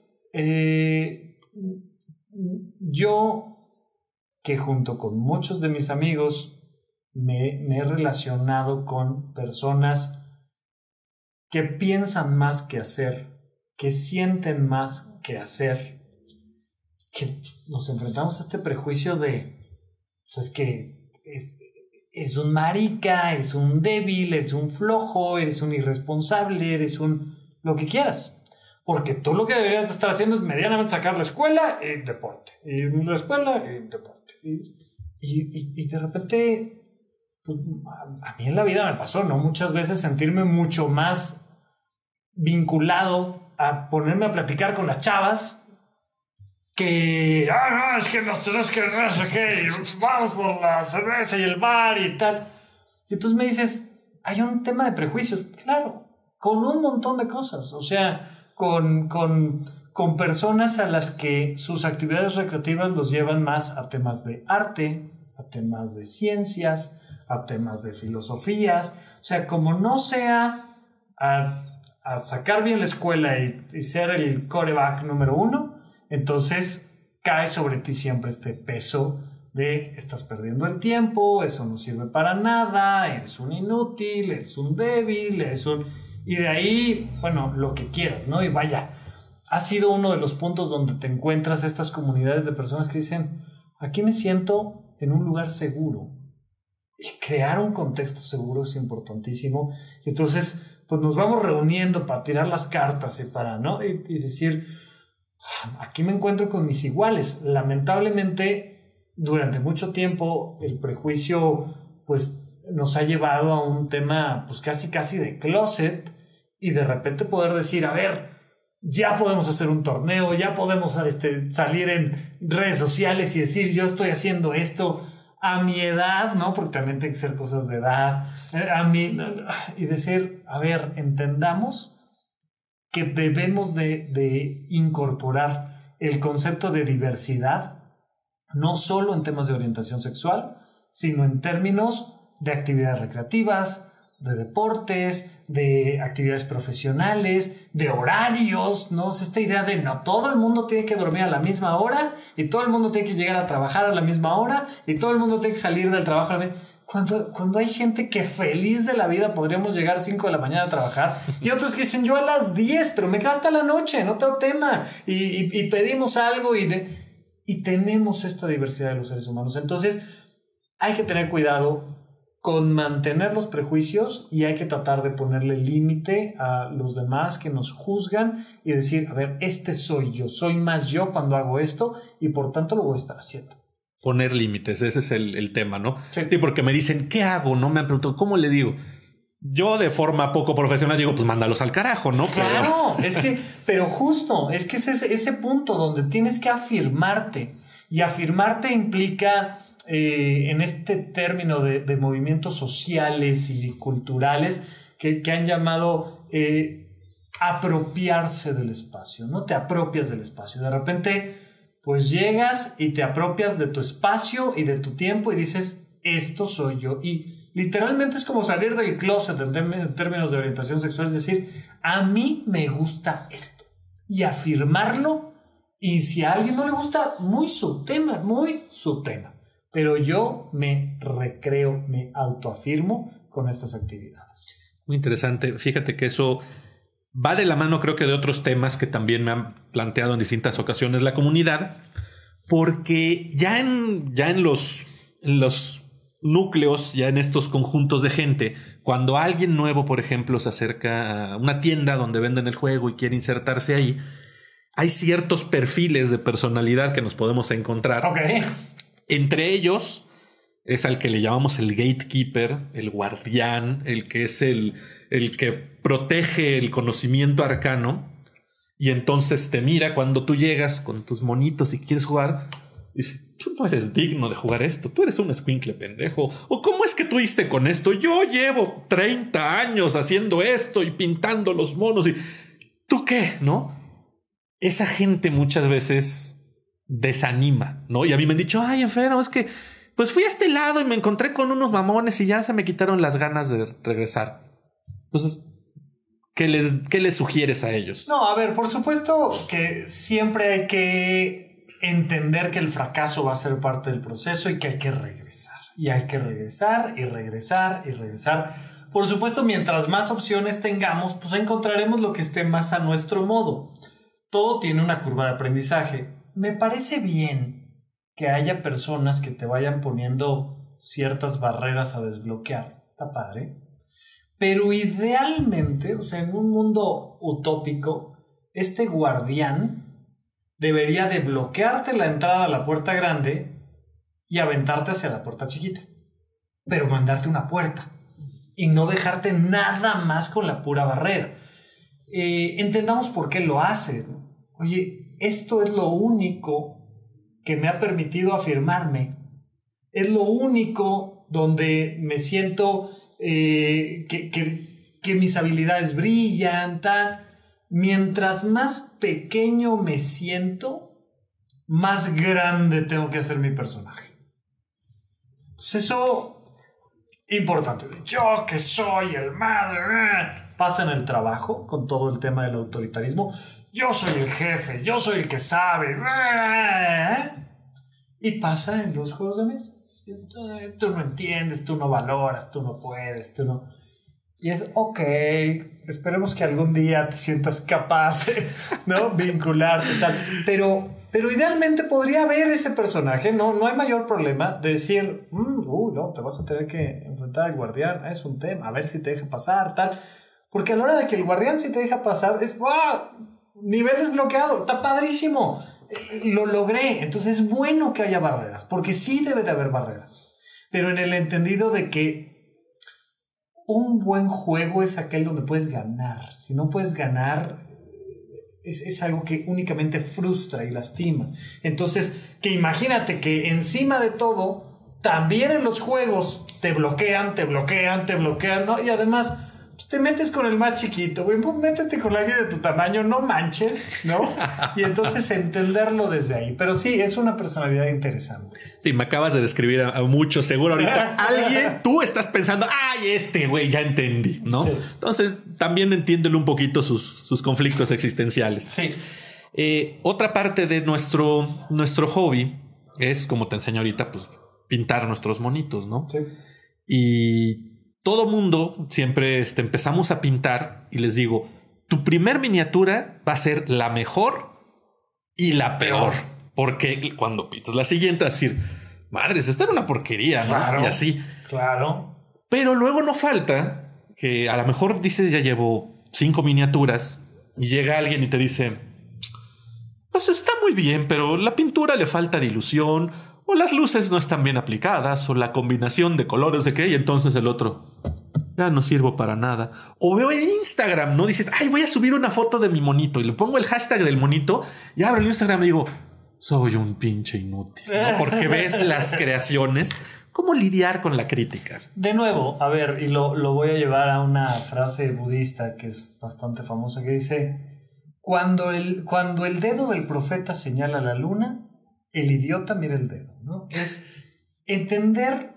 yo, que junto con muchos de mis amigos me he relacionado con personas que piensan más que hacer, que sienten más que hacer, que nos enfrentamos a este prejuicio de, pues es que eres un marica, eres un débil, eres un flojo, eres un irresponsable, eres un lo que quieras. Porque tú lo que deberías de estar haciendo es medianamente sacar la escuela y deporte. Y la escuela y deporte. Y de repente, pues, a mí en la vida me pasó, ¿no? Muchas veces sentirme mucho más vinculado a ponerme a platicar con las chavas que, no, es que no sé qué, vamos por la cerveza y el bar y tal. Y entonces me dices, hay un tema de prejuicios. Claro, con un montón de cosas. O sea, con personas a las que sus actividades recreativas los llevan más a temas de arte, a temas de ciencias, a temas de filosofías. O sea, como no sea a sacar bien la escuela y ser el quarterback número 1, entonces cae sobre ti siempre este peso de estás perdiendo el tiempo, eso no sirve para nada, eres un inútil, eres un débil, y de ahí, bueno, lo que quieras, ¿no? Y vaya, ha sido uno de los puntos donde te encuentras estas comunidades de personas que dicen, aquí me siento en un lugar seguro. Y crear un contexto seguro es importantísimo. Y entonces, pues nos vamos reuniendo para tirar las cartas y para, ¿no? Y decir, aquí me encuentro con mis iguales. Lamentablemente, durante mucho tiempo, el prejuicio, pues, nos ha llevado a un tema, pues, casi de closet, y de repente poder decir, a ver, ya podemos hacer un torneo, ya podemos salir en redes sociales y decir, yo estoy haciendo esto a mi edad, ¿no? Porque también tienen que ser cosas de edad, y decir, a ver, entendamos que debemos de incorporar el concepto de diversidad, no solo en temas de orientación sexual, sino en términos de actividades recreativas, de deportes, de actividades profesionales, de horarios, ¿no? Esta idea de no todo el mundo tiene que dormir a la misma hora y todo el mundo tiene que llegar a trabajar a la misma hora y todo el mundo tiene que salir del trabajo a la misma. Cuando hay gente que feliz de la vida podríamos llegar a 5 de la mañana a trabajar y otros que dicen yo a las 10, pero me quedo hasta la noche, no tengo tema, y pedimos algo y tenemos esta diversidad de los seres humanos. Entonces hay que tener cuidado con mantener los prejuicios y hay que tratar de ponerle límite a los demás que nos juzgan y decir, a ver, soy más yo cuando hago esto y por tanto lo voy a estar haciendo. Poner límites, ese es el tema, ¿no? Sí, porque me dicen, ¿qué hago? No me han preguntado, ¿cómo le digo? Yo de forma poco profesional digo, pues mándalos al carajo, ¿no? Claro, pero justo, es que es ese punto donde tienes que afirmarte, y afirmarte implica, en este término de movimientos sociales y culturales que han llamado apropiarse del espacio, ¿no? Te apropias del espacio, de repente pues llegas y te apropias de tu espacio y de tu tiempo y dices, esto soy yo. Y literalmente es como salir del closet en términos de orientación sexual, es decir, a mí me gusta esto. Y afirmarlo, y si a alguien no le gusta, muy su tema. Pero yo me recreo, me autoafirmo con estas actividades. Muy interesante. Fíjate que eso va de la mano, creo que de otros temas que también me han planteado en distintas ocasiones la comunidad, porque ya en los núcleos, ya en estos conjuntos de gente, cuando alguien nuevo, por ejemplo, se acerca a una tienda donde venden el juego y quiere insertarse ahí, hay ciertos perfiles de personalidad que nos podemos encontrar. Okay. Entre ellos es al que le llamamos el gatekeeper, el guardián, el que es el que protege el conocimiento arcano, y entonces te mira cuando tú llegas con tus monitos y quieres jugar y dice, tú no eres digno de jugar esto, tú eres un escuincle pendejo, o ¿cómo es que tú diste con esto? Yo llevo 30 años haciendo esto y pintando los monos y ¿tú qué? ¿No? Esa gente muchas veces desanima, ¿no? Y a mí me han dicho, ay, enfermo, es que pues fui a este lado y me encontré con unos mamones y ya se me quitaron las ganas de regresar. Entonces, ¿qué les sugieres a ellos? No, a ver, por supuesto que siempre hay que entender que el fracaso va a ser parte del proceso y que hay que regresar. Y hay que regresar y regresar y regresar. Por supuesto, mientras más opciones tengamos, pues encontraremos lo que esté más a nuestro modo. Todo tiene una curva de aprendizaje. Me parece bien que haya personas que te vayan poniendo ciertas barreras a desbloquear. Está padre. Pero idealmente, o sea, en un mundo utópico, este guardián debería de bloquearte la entrada a la puerta grande y aventarte hacia la puerta chiquita. Pero mandarte una puerta y no dejarte nada más con la pura barrera. Entendamos por qué lo hace. Oye, esto es lo único que me ha permitido afirmarme. Es lo único donde me siento que mis habilidades brillan, tal. Mientras más pequeño me siento, más grande tengo que hacer mi personaje. Entonces eso, importante. Yo que soy el madre, pasa en el trabajo con todo el tema del autoritarismo. yo soy el jefe, yo soy el que sabe. Y pasa en los juegos de mesa. Tú no entiendes, tú no valoras, tú no puedes, tú no... Y es, ok, esperemos que algún día te sientas capaz de, ¿no?, vincularte y tal. Pero idealmente podría haber ese personaje, no hay mayor problema de decir, no, te vas a tener que enfrentar al guardián, es un tema, a ver si te deja pasar, tal. Porque a la hora de que el guardián sí te deja pasar, es, nivel desbloqueado, está padrísimo, lo logré. Entonces es bueno que haya barreras, porque sí debe de haber barreras, pero en el entendido de que un buen juego es aquel donde puedes ganar. Si no puedes ganar, es algo que únicamente frustra y lastima. Entonces, que imagínate que encima de todo, también en los juegos te bloquean, ¿no? Y además, pues, te metes con el más chiquito, güey, pues, métete con alguien de tu tamaño, no manches, ¿no? Y entonces entenderlo desde ahí. Pero sí, es una personalidad interesante. Sí, me acabas de describir a muchos. Seguro ahorita alguien, tú estás pensando, ay, este güey, ya entendí, ¿no? Sí. Entonces, también entiéndele un poquito sus conflictos existenciales. Sí. Otra parte de nuestro hobby es, como te enseño ahorita, pues pintar nuestros monitos, ¿no? Sí. Y todo mundo siempre empezamos a pintar y les digo, tu primer miniatura va a ser la mejor y la peor. Porque cuando pintas la siguiente vas a decir, madres, esta era una porquería, ¿no? Claro, y así. Claro. Pero luego no falta que a lo mejor dices, ya llevo 5 miniaturas y llega alguien y te dice, pues está muy bien, pero la pintura le falta dilución, o las luces no están bien aplicadas, o la combinación de colores de qué, y entonces el otro, ya no sirvo para nada. O veo en Instagram, ¿no? Dices, ay, voy a subir una foto de mi monito y le pongo el hashtag del monito y abro el Instagram y digo, soy un pinche inútil, ¿no? Porque ves las creaciones. ¿Cómo lidiar con la crítica? De nuevo, a ver, y lo voy a llevar a una frase budista que es bastante famosa, que dice, cuando el dedo del profeta señala la luna, el idiota mira el dedo, ¿no? Es entender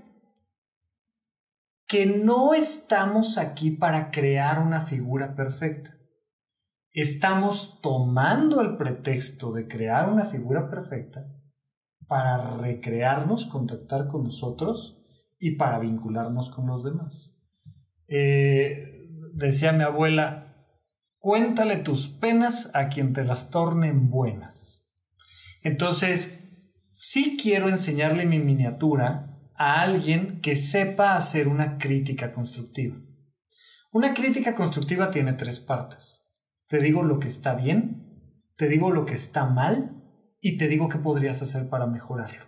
que no estamos aquí para crear una figura perfecta. Estamos tomando el pretexto de crear una figura perfecta para recrearnos, contactar con nosotros y para vincularnos con los demás. Decía mi abuela, cuéntale tus penas a quien te las torne en buenas. Entonces, sí quiero enseñarle mi miniatura a alguien que sepa hacer una crítica constructiva. Una crítica constructiva tiene 3 partes. Te digo lo que está bien, te digo lo que está mal y te digo qué podrías hacer para mejorarlo.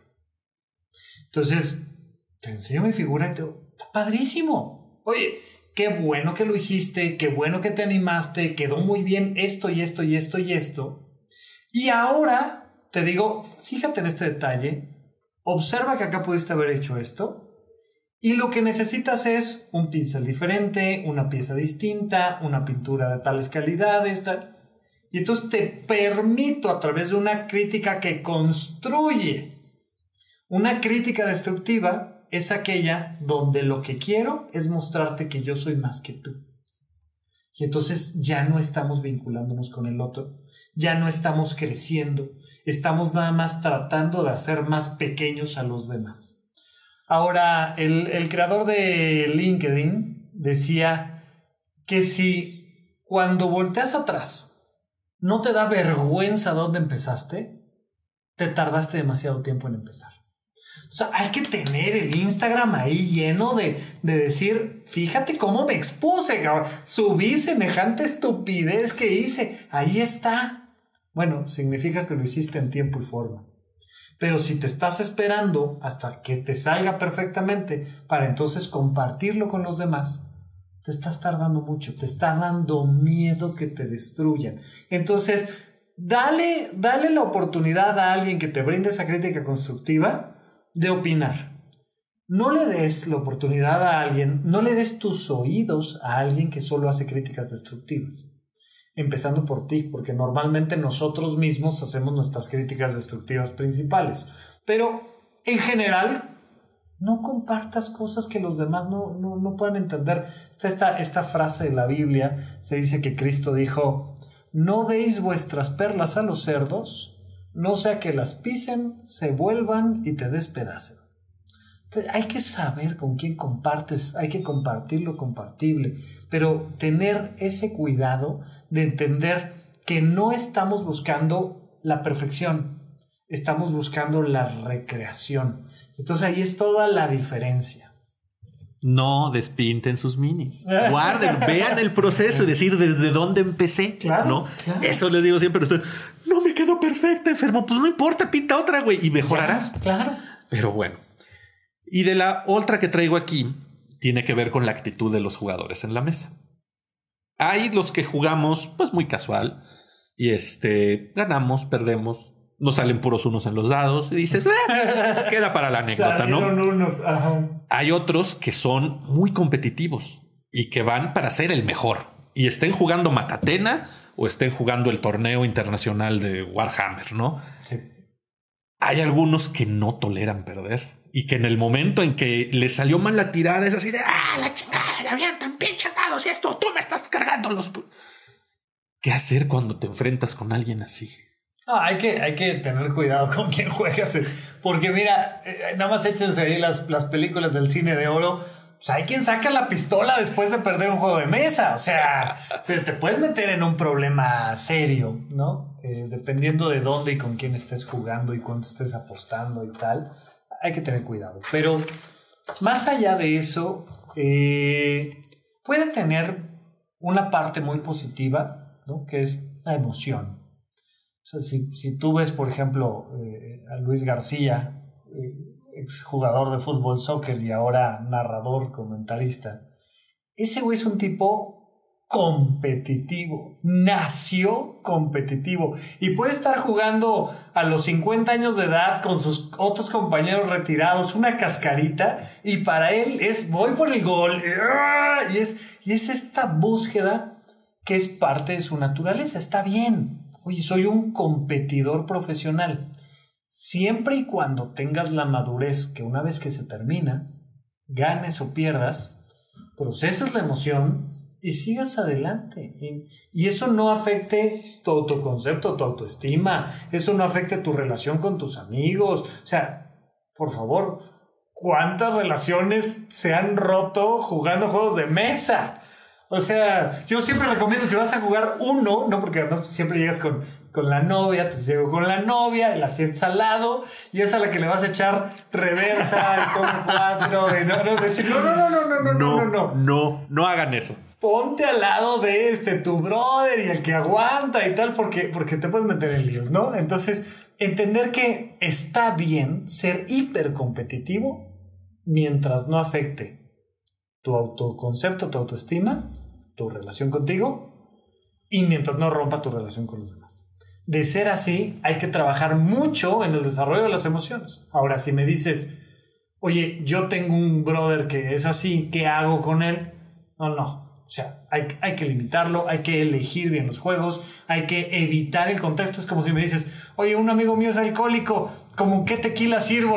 Entonces, te enseño mi figura y te digo, está padrísimo. Oye, qué bueno que lo hiciste, qué bueno que te animaste, quedó muy bien esto y esto y esto y esto. Y ahora te digo, fíjate en este detalle, observa que acá pudiste haber hecho esto y lo que necesitas es un pincel diferente, una pieza distinta, una pintura de tales calidades, tal. Y entonces te permito a través de una crítica que construye. Una crítica destructiva es aquella donde lo que quiero es mostrarte que yo soy más que tú. Y entonces ya no estamos vinculándonos con el otro, ya no estamos creciendo, estamos nada más tratando de hacer más pequeños a los demás. Ahora, el creador de LinkedIn decía que si cuando volteas atrás no te da vergüenza dónde empezaste, te tardaste demasiado tiempo en empezar. O sea, hay que tener el Instagram ahí lleno de decir, fíjate cómo me expuse, cabrón. Subí semejante estupidez que hice. Ahí está. Bueno, significa que lo hiciste en tiempo y forma. Pero si te estás esperando hasta que te salga perfectamente para entonces compartirlo con los demás, te estás tardando mucho, te está dando miedo que te destruyan. Entonces, dale la oportunidad a alguien que te brinde esa crítica constructiva de opinar. No le des la oportunidad a alguien, no le des tus oídos a alguien que solo hace críticas destructivas. Empezando por ti, porque normalmente nosotros mismos hacemos nuestras críticas destructivas principales. Pero, en general, no compartas cosas que los demás no puedan entender. Está esta frase de la Biblia, se dice que Cristo dijo, no deis vuestras perlas a los cerdos, no sea que las pisen, se vuelvan y te despedacen. Entonces, hay que saber con quién compartes, hay que compartir lo compartible, pero tener ese cuidado de entender que no estamos buscando la perfección, estamos buscando la recreación. Entonces ahí es toda la diferencia. No despinten sus minis. Guarden, vean el proceso y decir desde dónde empecé. Claro, ¿no? Claro. Eso les digo siempre a ustedes. No me quedó perfecta, enfermo. Pues no importa, pinta otra, güey. Y mejorarás. Claro. Pero bueno. Y de la otra que traigo aquí, tiene que ver con la actitud de los jugadores en la mesa. Hay los que jugamos, pues muy casual. Y ganamos, perdemos. Nos salen puros unos en los dados y dices, queda para la anécdota, ¿no? Unos, Hay otros que son muy competitivos y que van para ser el mejor y estén jugando Matatena o estén jugando el torneo internacional de Warhammer, ¿no? Sí. Hay algunos que no toleran perder y que en el momento en que les salió mal la tirada es así de, la chingada, ya habían tan pinches dados y esto, tú me estás cargando los... ¿Qué hacer cuando te enfrentas con alguien así? No, hay que tener cuidado con quién juegas. Porque mira, nada más échense ahí las películas del cine de oro. Pues hay quien saca la pistola después de perder un juego de mesa. O sea, te puedes meter en un problema serio, ¿no? Dependiendo de dónde y con quién estés jugando y cuánto estés apostando y tal. Hay que tener cuidado. Pero más allá de eso, puede tener una parte muy positiva, ¿no? Que es la emoción. O sea, si tú ves, por ejemplo, a Luis García, exjugador de fútbol, soccer y ahora narrador, comentarista, ese güey es un tipo competitivo, nació competitivo y puede estar jugando a los 50 años de edad con sus otros compañeros retirados, una cascarita, y para él es voy por el gol, y es esta búsqueda que es parte de su naturaleza. Está bien. Oye, soy un competidor profesional. Siempre y cuando tengas la madurez que una vez que se termina, ganes o pierdas, proceses la emoción y sigas adelante. Y eso no afecte tu autoconcepto, tu autoestima. Eso no afecte tu relación con tus amigos. O sea, por favor, ¿cuántas relaciones se han roto jugando juegos de mesa? O sea, yo siempre recomiendo, si vas a jugar uno, no, porque además siempre llegas con la novia, te llego con la novia, la sientas al lado y es a la que le vas a echar reversa, el tomo 4, y decir, no hagan eso. Ponte al lado de tu brother y el que aguanta y tal, porque te puedes meter en líos, ¿no? Entonces, entender que está bien ser hipercompetitivo mientras no afecte tu autoconcepto, tu autoestima, tu relación contigo y mientras no rompa tu relación con los demás. De ser así, hay que trabajar mucho en el desarrollo de las emociones. Ahora, si me dices, oye, yo tengo un brother que es así, ¿qué hago con él? No. O sea, hay que limitarlo, hay que elegir bien los juegos, hay que evitar el contexto. Es como si me dices, oye, un amigo mío es alcohólico, ¿cómo qué tequila sirvo?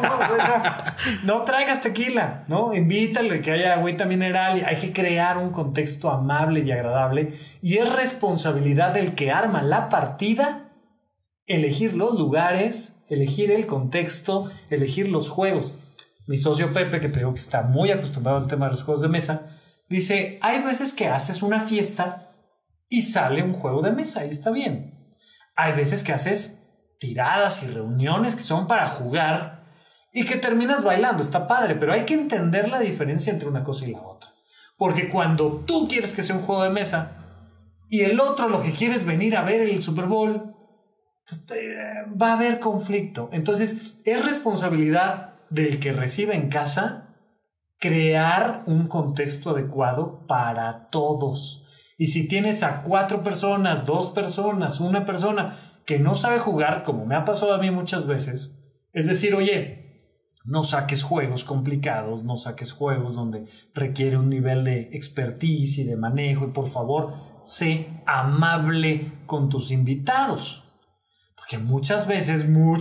No traigas tequila, ¿no? Invítalo y que haya agüita mineral. Hay que crear un contexto amable y agradable. Y es responsabilidad del que arma la partida elegir los lugares, elegir el contexto, elegir los juegos. Mi socio Pepe, que te digo que está muy acostumbrado al tema de los juegos de mesa, dice, hay veces que haces una fiesta y sale un juego de mesa y está bien. Hay veces que haces tiradas y reuniones que son para jugar y que terminas bailando, está padre, pero hay que entender la diferencia entre una cosa y la otra. Porque cuando tú quieres que sea un juego de mesa y el otro lo que quiere es venir a ver el Super Bowl, pues va a haber conflicto. Entonces es responsabilidad del que recibe en casa crear un contexto adecuado para todos. Y si tienes a 4 personas, 2 personas, 1 persona que no sabe jugar, como me ha pasado a mí muchas veces, es decir, oye, no saques juegos complicados, no saques juegos donde requiere un nivel de expertise y de manejo, y por favor, sé amable con tus invitados. Porque muchas veces, ¿no?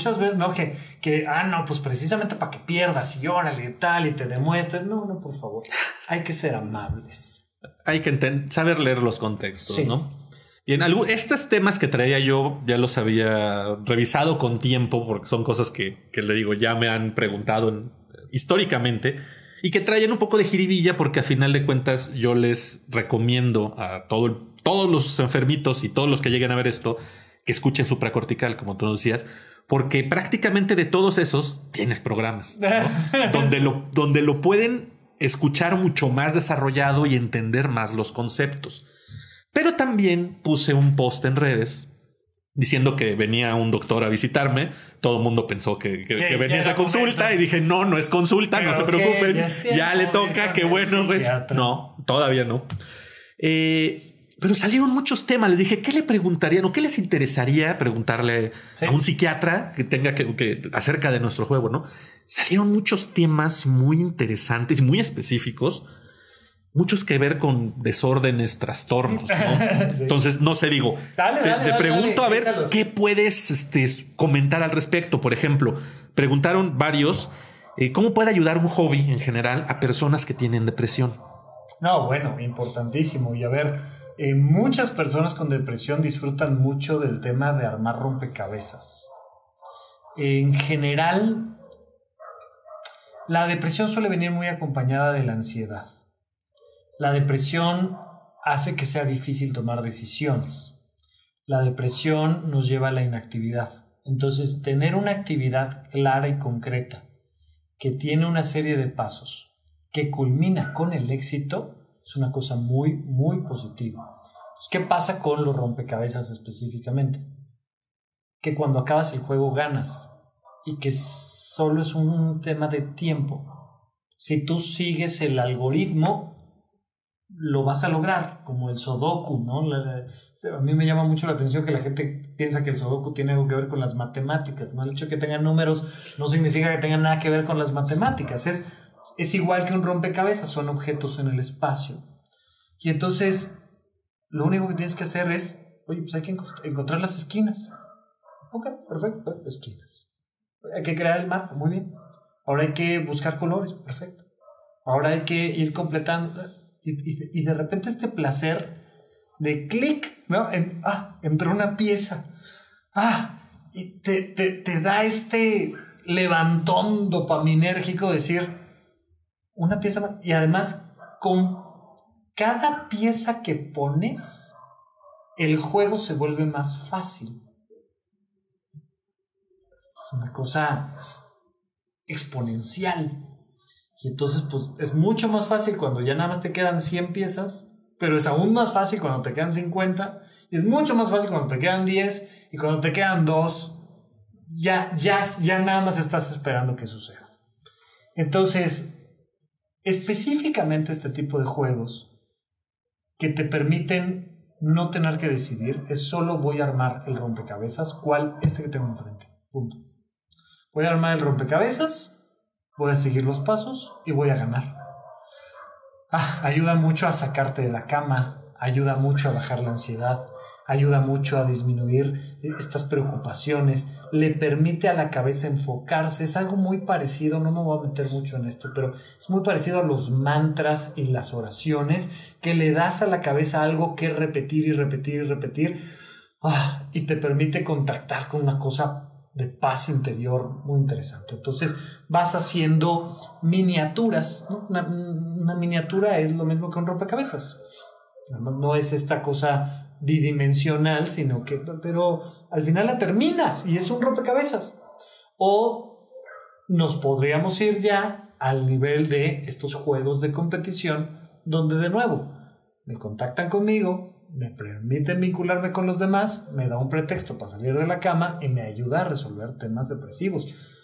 No, pues precisamente para que pierdas y órale y tal y te demuestres. No, por favor. Hay que ser amables. Hay que saber leer los contextos, sí, ¿no? Bien, estos temas que traía yo ya los había revisado con tiempo porque son cosas que le digo ya me han preguntado históricamente y que traen un poco de jiribilla porque a final de cuentas yo les recomiendo a todos los enfermitos y todos los que lleguen a ver esto que escuchen supracortical, como tú decías, porque prácticamente de todos esos tienes programas, ¿no? donde lo pueden escuchar mucho más desarrollado y entender más los conceptos. Pero también puse un post en redes diciendo que venía un doctor a visitarme. Todo el mundo pensó que venía esa consulta y dije, no es consulta, pero no se preocupen. Ya le toca, qué bueno. No, todavía no. Pero salieron muchos temas. Les dije, ¿qué le preguntarían o qué les interesaría preguntarle a un psiquiatra que tenga que acerca de nuestro juego, ¿no? Salieron muchos temas muy interesantes y muy específicos. Muchos que ver con desórdenes, trastornos, ¿no? Sí. Entonces, no sé, digo, te pregunto a ver qué puedes comentar al respecto. Por ejemplo, preguntaron varios, ¿cómo puede ayudar un hobby en general a personas que tienen depresión? No, bueno, importantísimo. Y a ver, muchas personas con depresión disfrutan mucho del tema de armar rompecabezas. En general, la depresión suele venir muy acompañada de la ansiedad. La depresión hace que sea difícil tomar decisiones. La depresión nos lleva a la inactividad. Entonces, tener una actividad clara y concreta que tiene una serie de pasos que culmina con el éxito es una cosa muy, muy positiva. Entonces, ¿qué pasa con los rompecabezas específicamente? Que cuando acabas el juego ganas y que solo es un tema de tiempo. Si tú sigues el algoritmo, lo vas a lograr, como el Sudoku, ¿no? A mí me llama mucho la atención que la gente piensa que el Sudoku tiene algo que ver con las matemáticas, ¿no? El hecho de que tengan números no significa que tengan nada que ver con las matemáticas. Es igual que un rompecabezas, son objetos en el espacio. Y entonces, lo único que tienes que hacer es, oye, pues hay que encontrar las esquinas. Ok, perfecto, esquinas. Hay que crear el mapa, muy bien. Ahora hay que buscar colores, perfecto. Ahora hay que ir completando. Y de repente este placer de clic, ¿no? Entró una pieza. Y te da este levantón dopaminérgico, decir, una pieza más. Y además, con cada pieza que pones, el juego se vuelve más fácil. Es una cosa exponencial. Y entonces, pues, es mucho más fácil cuando ya nada más te quedan 100 piezas, pero es aún más fácil cuando te quedan 50, y es mucho más fácil cuando te quedan 10, y cuando te quedan 2, ya nada más estás esperando que suceda. Entonces, específicamente este tipo de juegos que te permiten no tener que decidir, es solo voy a armar el rompecabezas, ¿cuál? Este que tengo enfrente, punto. Voy a armar el rompecabezas, voy a seguir los pasos y voy a ganar. Ayuda mucho a sacarte de la cama, ayuda mucho a bajar la ansiedad, ayuda mucho a disminuir estas preocupaciones, le permite a la cabeza enfocarse. Es algo muy parecido, no me voy a meter mucho en esto, pero es muy parecido a los mantras y las oraciones, que le das a la cabeza algo que repetir y repetir y repetir, y te permite contactar con una cosa de paz interior muy interesante. Entonces vas haciendo miniaturas, ¿no? Una miniatura es lo mismo que un rompecabezas. Además, no es esta cosa bidimensional, sino que, pero al final la terminas y es un rompecabezas. O nos podríamos ir ya al nivel de estos juegos de competición, donde de nuevo me contactan conmigo, me permiten vincularme con los demás, me da un pretexto para salir de la cama y me ayuda a resolver temas depresivos.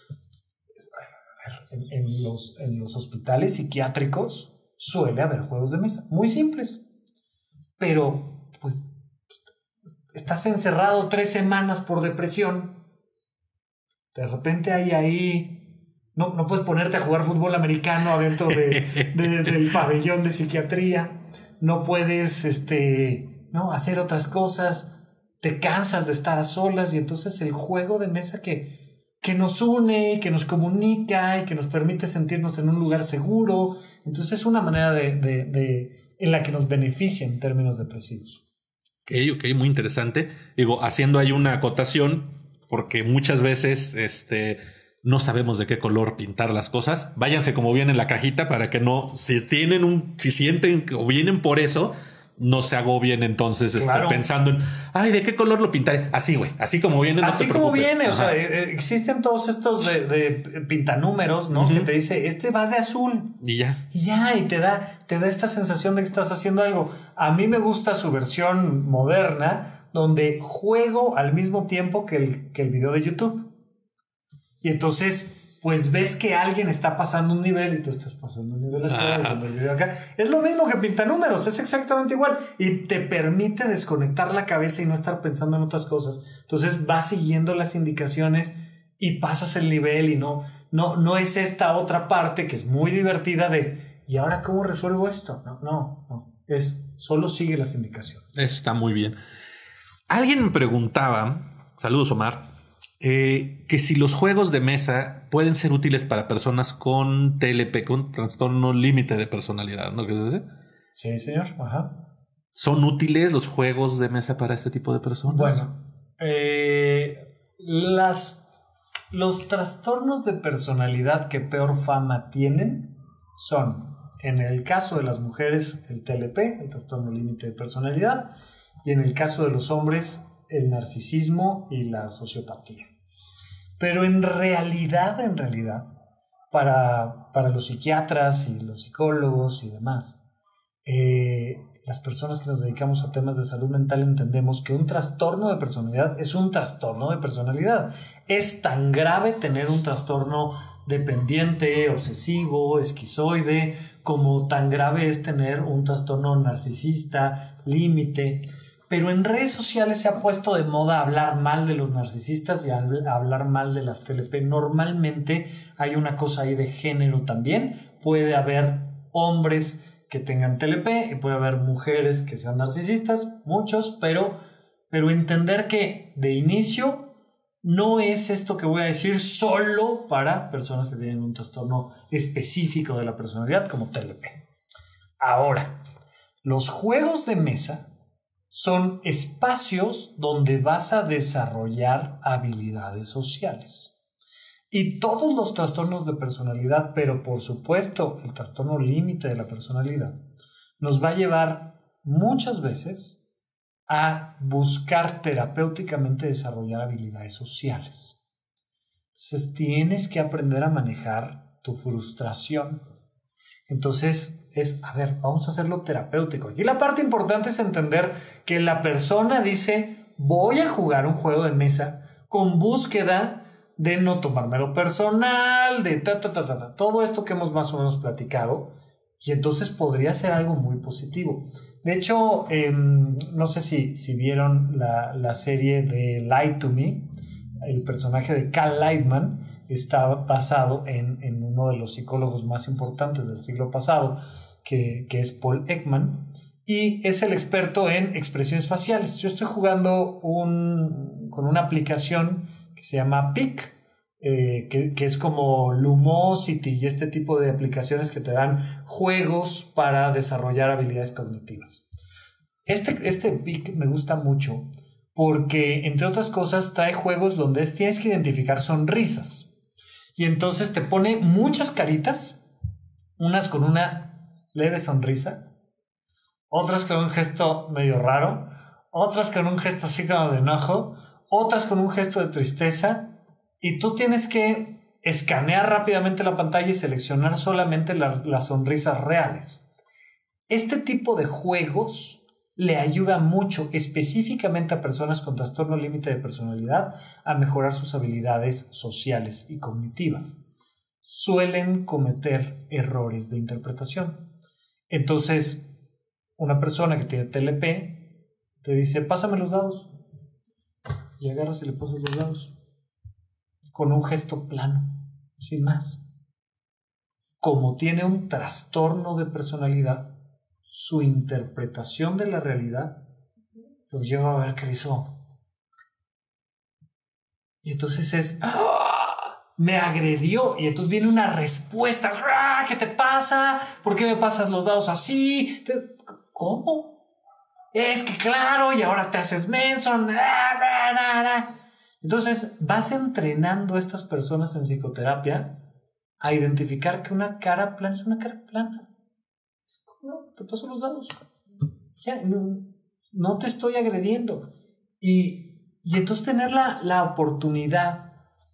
En los hospitales psiquiátricos suele haber juegos de mesa muy simples, pero pues estás encerrado 3 semanas por depresión, de repente hay ahí, no puedes ponerte a jugar fútbol americano adentro del pabellón de psiquiatría, no puedes hacer otras cosas, te cansas de estar a solas, y entonces el juego de mesa que nos une, que nos comunica y que nos permite sentirnos en un lugar seguro, entonces es una manera en la que nos beneficia en términos depresivos. Ok, muy interesante. Digo, haciendo ahí una acotación, porque muchas veces no sabemos de qué color pintar las cosas. Váyanse como viene en la cajita para que no, si sienten o vienen por eso, no se agobien entonces Claro. pensando en, ay, ¿de qué color lo pintaré? Así, güey, así como viene, no te preocupes. Así como viene, Ajá. o sea, existen todos estos de pintanúmeros, ¿no? Que te dice, este va de azul. Y ya. Y te da esta sensación de que estás haciendo algo. A mí me gusta su versión moderna, donde juego al mismo tiempo que el video de YouTube. Y entonces, pues ves que alguien está pasando un nivel y tú estás pasando un nivel acá, y el video acá. Es lo mismo que pintanúmeros, es exactamente igual. Y te permite desconectar la cabeza y no estar pensando en otras cosas. Entonces vas siguiendo las indicaciones y pasas el nivel y no es esta otra parte que es muy divertida de ¿y ahora cómo resuelvo esto? No. Es solo sigue las indicaciones. Eso está muy bien. Alguien me preguntaba, saludos Omar, que si los juegos de mesa pueden ser útiles para personas con TLP, con trastorno límite de personalidad, ¿no? ¿Qué es eso? Sí, señor. Ajá. ¿Son útiles los juegos de mesa para este tipo de personas? Bueno, los trastornos de personalidad que peor fama tienen son, en el caso de las mujeres, el TLP, el trastorno límite de personalidad, y en el caso de los hombres, el narcisismo y la sociopatía. Pero en realidad, para los psiquiatras y los psicólogos y demás, las personas que nos dedicamos a temas de salud mental entendemos que un trastorno de personalidad es un trastorno de personalidad. Es tan grave tener un trastorno dependiente, obsesivo, esquizoide, como tan grave es tener un trastorno narcisista, límite. Pero en redes sociales se ha puesto de moda hablar mal de los narcisistas y hablar mal de las TLP. Normalmente hay una cosa ahí de género también. Puede haber hombres que tengan TLP y puede haber mujeres que sean narcisistas, muchos, pero entender que de inicio no es esto que voy a decir solo para personas que tienen un trastorno específico de la personalidad como TLP. Ahora, los juegos de mesa son espacios donde vas a desarrollar habilidades sociales. Y todos los trastornos de personalidad, pero por supuesto el trastorno límite de la personalidad, nos va a llevar muchas veces a buscar terapéuticamente desarrollar habilidades sociales. Entonces tienes que aprender a manejar tu frustración. Entonces vamos a hacerlo terapéutico. Aquí la parte importante es entender que la persona dice, voy a jugar un juego de mesa con búsqueda de no tomármelo personal, de todo esto que hemos más o menos platicado, y entonces podría ser algo muy positivo. De hecho, no sé si vieron la serie de Lie to Me. El personaje de Cal Lightman está basado en uno de los psicólogos más importantes del siglo pasado, que es Paul Ekman, y es el experto en expresiones faciales. Yo estoy jugando con una aplicación que se llama Pic, que es como Lumosity y este tipo de aplicaciones que te dan juegos para desarrollar habilidades cognitivas. Este Pic me gusta mucho porque, entre otras cosas, trae juegos donde tienes que identificar sonrisas. Y entonces te pone muchas caritas, unas con una leve sonrisa, otras con un gesto medio raro, otras con un gesto así como de enojo, otras con un gesto de tristeza, y tú tienes que escanear rápidamente la pantalla y seleccionar solamente las sonrisas reales. Este tipo de juegos le ayuda mucho, específicamente a personas con trastorno límite de personalidad, a mejorar sus habilidades sociales y cognitivas. Suelen cometer errores de interpretación. Entonces, una persona que tiene TLP te dice, pásame los dados. Y agarras y le pasas los dados. Con un gesto plano, sin más. Como tiene un trastorno de personalidad, su interpretación de la realidad lo lleva a ver que hizo. Y entonces es, ¡ah! Me agredió. Y entonces viene una respuesta. ¡Ah! ¿Qué te pasa? ¿Por qué me pasas los dados así? ¿Cómo? es que claro, y ahora te haces menso. Entonces vas entrenando a estas personas en psicoterapia a identificar que una cara plana es una cara plana. No, te paso los dados. Ya, no te estoy agrediendo. Y entonces tener la oportunidad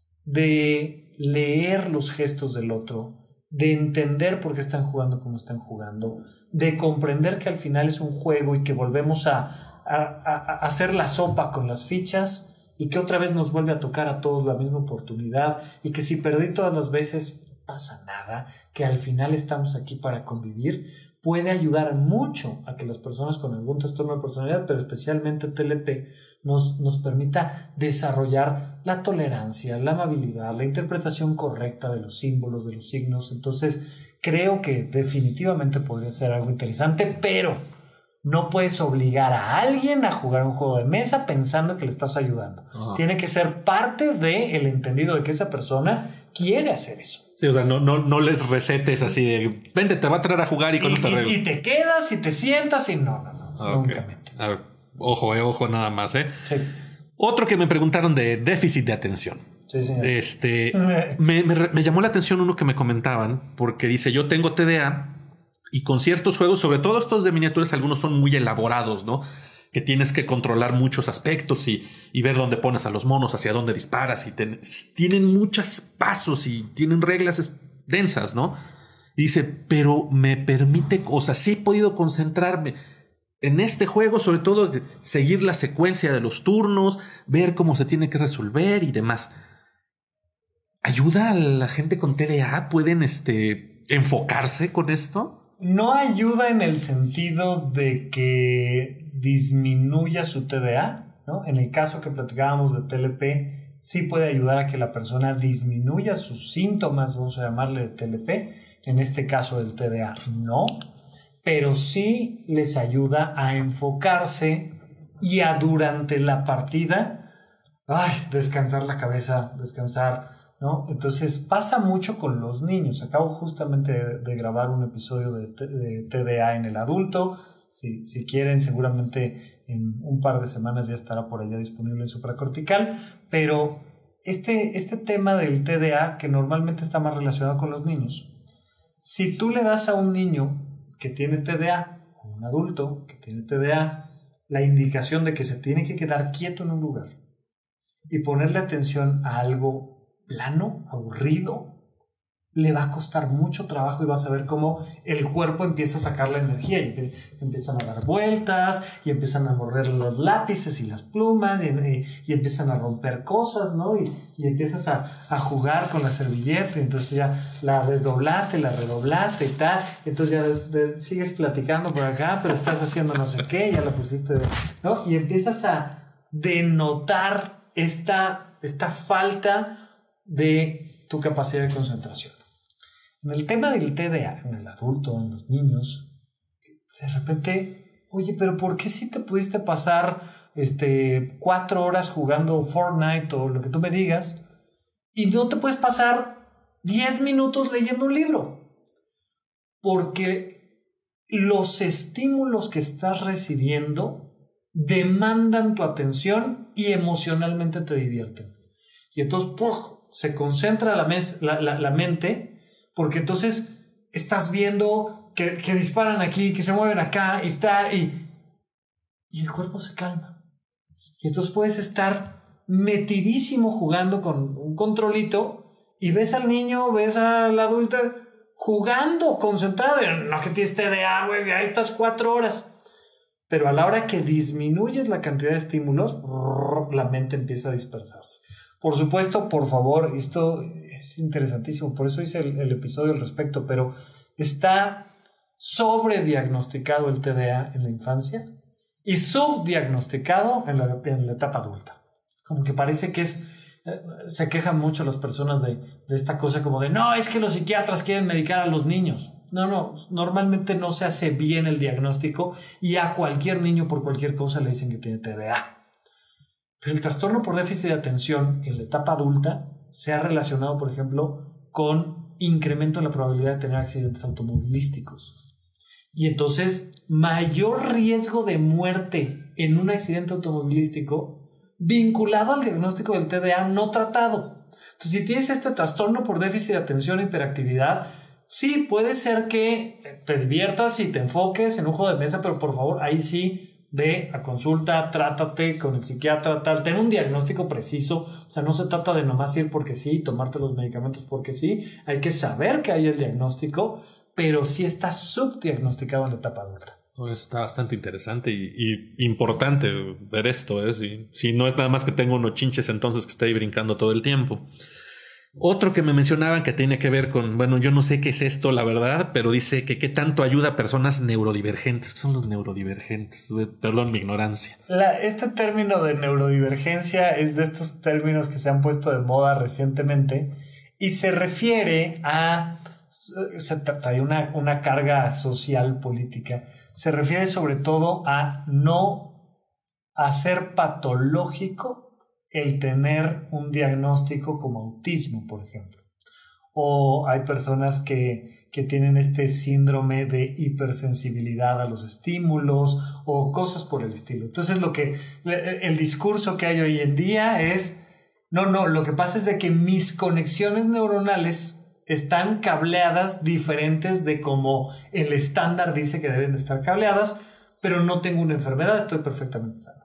de leer los gestos del otro, de entender por qué están jugando como están jugando, de comprender que al final es un juego y que volvemos a hacer la sopa con las fichas y que otra vez nos vuelve a tocar a todos la misma oportunidad y que si perdí todas las veces pasa nada, que al final estamos aquí para convivir, puede ayudar mucho a que las personas con algún trastorno de personalidad, pero especialmente TLP, nos permita desarrollar la tolerancia, la amabilidad, la interpretación correcta de los símbolos, de los signos. Entonces, creo que definitivamente podría ser algo interesante, pero no puedes obligar a alguien a jugar un juego de mesa pensando que le estás ayudando. Tiene que ser parte del entendido de que esa persona quiere hacer eso. Sí, o sea, no les recetes así de vente, te va a traer a jugar y con te arreglo. Y te quedas y te sientas y no. Okay. A ver, ojo nada más, Sí. Otro que me preguntaron de déficit de atención. Sí, señor. Me llamó la atención uno que me comentaban, porque dice, yo tengo TDA y con ciertos juegos, sobre todo estos de miniaturas, algunos son muy elaborados, ¿no? Que tienes que controlar muchos aspectos y ver dónde pones a los monos, hacia dónde disparas y tienen muchos pasos y tienen reglas densas, ¿no? Y dice, pero me permite, o sea, sí he podido concentrarme en este juego, sobre todo seguir la secuencia de los turnos, ver cómo se tiene que resolver y demás. ¿Ayuda a la gente con TDA? ¿Pueden enfocarse con esto? No ayuda en el sentido de que disminuya su TDA, ¿no? En el caso que platicábamos de TLP, sí puede ayudar a que la persona disminuya sus síntomas, vamos a llamarle de TLP. En este caso del TDA, no. Pero sí les ayuda a enfocarse y a durante la partida, descansar la cabeza, descansar, ¿no? Entonces pasa mucho con los niños. Acabo justamente de grabar un episodio de TDA en el adulto. Si quieren, seguramente en un par de semanas ya estará por allá disponible en supracortical. Pero este tema del TDA, que normalmente está más relacionado con los niños, si tú le das a un niño que tiene TDA o un adulto que tiene TDA la indicación de que se tiene que quedar quieto en un lugar y ponerle atención a algo plano, aburrido, le va a costar mucho trabajo y vas a ver cómo el cuerpo empieza a sacar la energía y empiezan a dar vueltas y empiezan a morder los lápices y las plumas y empiezan a romper cosas, ¿no? Y empiezas a jugar con la servilleta y entonces ya la desdoblaste, la redoblaste y tal, entonces ya sigues platicando por acá, pero estás haciendo no sé qué, ya la pusiste, ¿no? Y empiezas a denotar esta falta de tu capacidad de concentración. En el tema del TDA, en el adulto, en los niños, de repente, oye, pero ¿por qué si te pudiste pasar 4 horas jugando Fortnite o lo que tú me digas y no te puedes pasar 10 minutos leyendo un libro? Porque los estímulos que estás recibiendo demandan tu atención y emocionalmente te divierten. Y entonces se concentra la mente, porque entonces estás viendo que disparan aquí, que se mueven acá y tal, y el cuerpo se calma. Y entonces puedes estar metidísimo jugando con un controlito y ves al niño, ves al adulto jugando, concentrado. No que tienes TDA, güey, ya estas 4 horas. Pero a la hora que disminuyes la cantidad de estímulos, la mente empieza a dispersarse. Por supuesto, por favor, esto es interesantísimo, por eso hice el episodio al respecto, pero está sobrediagnosticado el TDA en la infancia y subdiagnosticado en la etapa adulta. Como que parece que se quejan mucho las personas de esta cosa como de no, es que los psiquiatras quieren medicar a los niños. No, normalmente no se hace bien el diagnóstico y a cualquier niño por cualquier cosa le dicen que tiene TDA. Pero el trastorno por déficit de atención en la etapa adulta se ha relacionado, por ejemplo, con incremento en la probabilidad de tener accidentes automovilísticos. Y entonces, mayor riesgo de muerte en un accidente automovilístico vinculado al diagnóstico del TDA no tratado. Entonces, si tienes este trastorno por déficit de atención e hiperactividad, sí, puede ser que te diviertas y te enfoques en un juego de mesa, pero por favor, ahí sí, ve a consulta, trátate con el psiquiatra, ten un diagnóstico preciso. O sea, no se trata de nomás ir porque sí, tomarte los medicamentos porque sí. Hay que saber que hay el diagnóstico, pero sí está subdiagnosticado en la etapa adulta. Está bastante interesante y importante ver esto, ¿eh? Si no es nada más que tengo unos chinches entonces que está ahí brincando todo el tiempo. Otro que me mencionaban que tiene que ver con, bueno, yo no sé qué es esto, la verdad, pero dice que qué tanto ayuda a personas neurodivergentes. ¿Qué son los neurodivergentes? Perdón mi ignorancia. Este término de neurodivergencia es de estos términos que se han puesto de moda recientemente y se refiere a... Hay una carga social política. Se refiere sobre todo a no hacer patológico el tener un diagnóstico como autismo, por ejemplo. O hay personas que tienen este síndrome de hipersensibilidad a los estímulos o cosas por el estilo. Entonces el discurso que hay hoy en día es no, lo que pasa es de que mis conexiones neuronales están cableadas diferentes de como el estándar dice que deben de estar cableadas, pero no tengo una enfermedad, estoy perfectamente sano.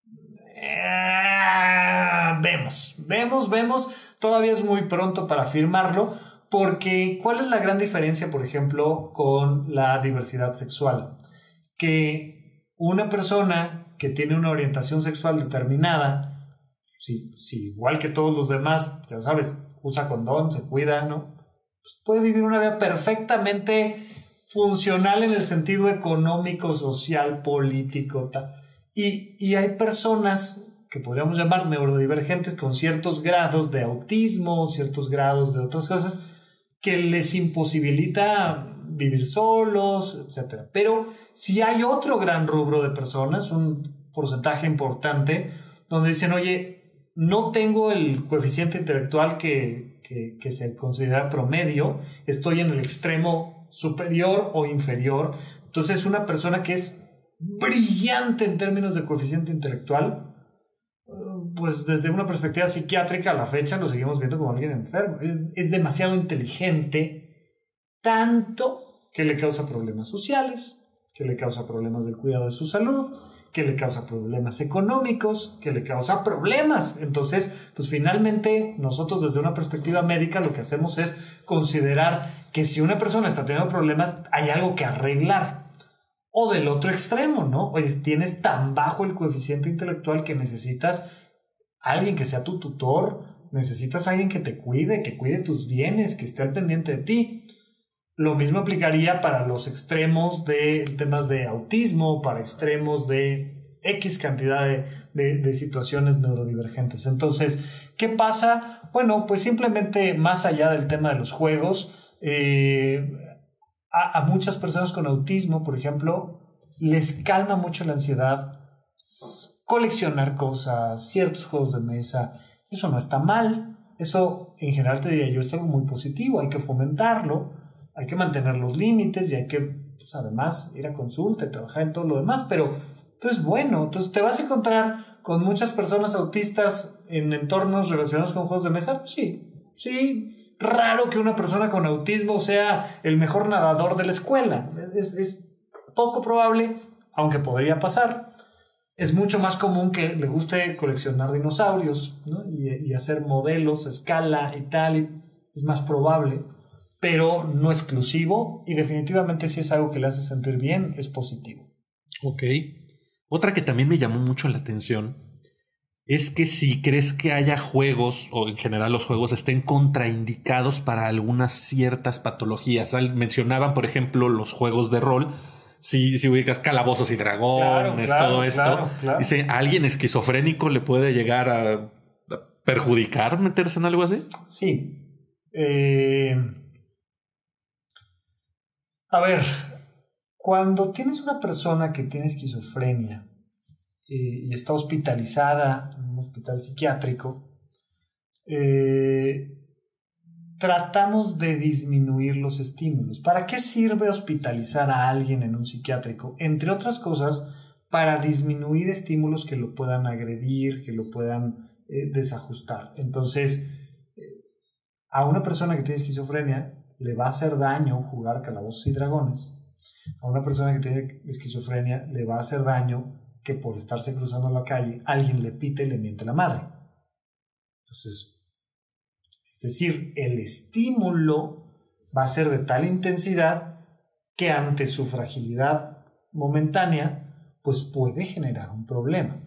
Vemos, todavía es muy pronto para afirmarlo, porque ¿cuál es la gran diferencia, por ejemplo, con la diversidad sexual? Que una persona que tiene una orientación sexual determinada, si igual que todos los demás, ya sabes, usa condón, se cuida, ¿no? Pues puede vivir una vida perfectamente funcional en el sentido económico, social, político, tal. Y hay personas que podríamos llamar neurodivergentes con ciertos grados de autismo, ciertos grados de otras cosas que les imposibilita vivir solos, etc. Pero si hay otro gran rubro de personas, un porcentaje importante, donde dicen, oye, no tengo el coeficiente intelectual que se considera promedio, estoy en el extremo superior o inferior. Entonces, una persona que es brillante en términos de coeficiente intelectual, pues desde una perspectiva psiquiátrica a la fecha lo seguimos viendo como alguien enfermo. Es demasiado inteligente, tanto que le causa problemas sociales, que le causa problemas del cuidado de su salud, que le causa problemas económicos, que le causa problemas. Entonces, pues finalmente nosotros desde una perspectiva médica lo que hacemos es considerar que si una persona está teniendo problemas hay algo que arreglar. O del otro extremo, ¿no? Oye, tienes tan bajo el coeficiente intelectual que necesitas alguien que sea tu tutor, necesitas alguien que te cuide, que cuide tus bienes, que esté al pendiente de ti. Lo mismo aplicaría para los extremos de temas de autismo, para extremos de X cantidad de situaciones neurodivergentes. Entonces, ¿qué pasa? Bueno, pues simplemente más allá del tema de los juegos, a muchas personas con autismo, por ejemplo, les calma mucho la ansiedad coleccionar cosas, ciertos juegos de mesa. Eso no está mal. Eso, en general, te diría yo, es algo muy positivo. Hay que fomentarlo, hay que mantener los límites y hay que, pues, además, ir a consulta y trabajar en todo lo demás. Pero es bueno. Entonces, ¿te vas a encontrar con muchas personas autistas en entornos relacionados con juegos de mesa? Sí. Raro que una persona con autismo sea el mejor nadador de la escuela. Es poco probable, aunque podría pasar. Es mucho más común que le guste coleccionar dinosaurios, ¿no? y hacer modelos a escala y tal. Y es más probable, pero no exclusivo. Y definitivamente si es algo que le hace sentir bien, es positivo. Ok. Otra que también me llamó mucho la atención es que si crees que haya juegos, o en general los juegos, estén contraindicados para algunas ciertas patologías. Mencionaban, por ejemplo, los juegos de rol. Si ubicas Calabozos y Dragones, todo esto. Claro. Dice, ¿a alguien esquizofrénico le puede llegar a perjudicar meterse en algo así? Sí. A ver, cuando tienes una persona que tiene esquizofrenia y está hospitalizada en un hospital psiquiátrico, tratamos de disminuir los estímulos. ¿Para qué sirve hospitalizar a alguien en un psiquiátrico? Entre otras cosas, para disminuir estímulos que lo puedan agredir, que lo puedan desajustar. Entonces, a una persona que tiene esquizofrenia le va a hacer daño jugar Calabozos y Dragones. A una persona que tiene esquizofrenia le va a hacer daño que por estarse cruzando la calle alguien le pite y le miente la madre. Entonces, es decir, el estímulo va a ser de tal intensidad que ante su fragilidad momentánea, pues puede generar un problema.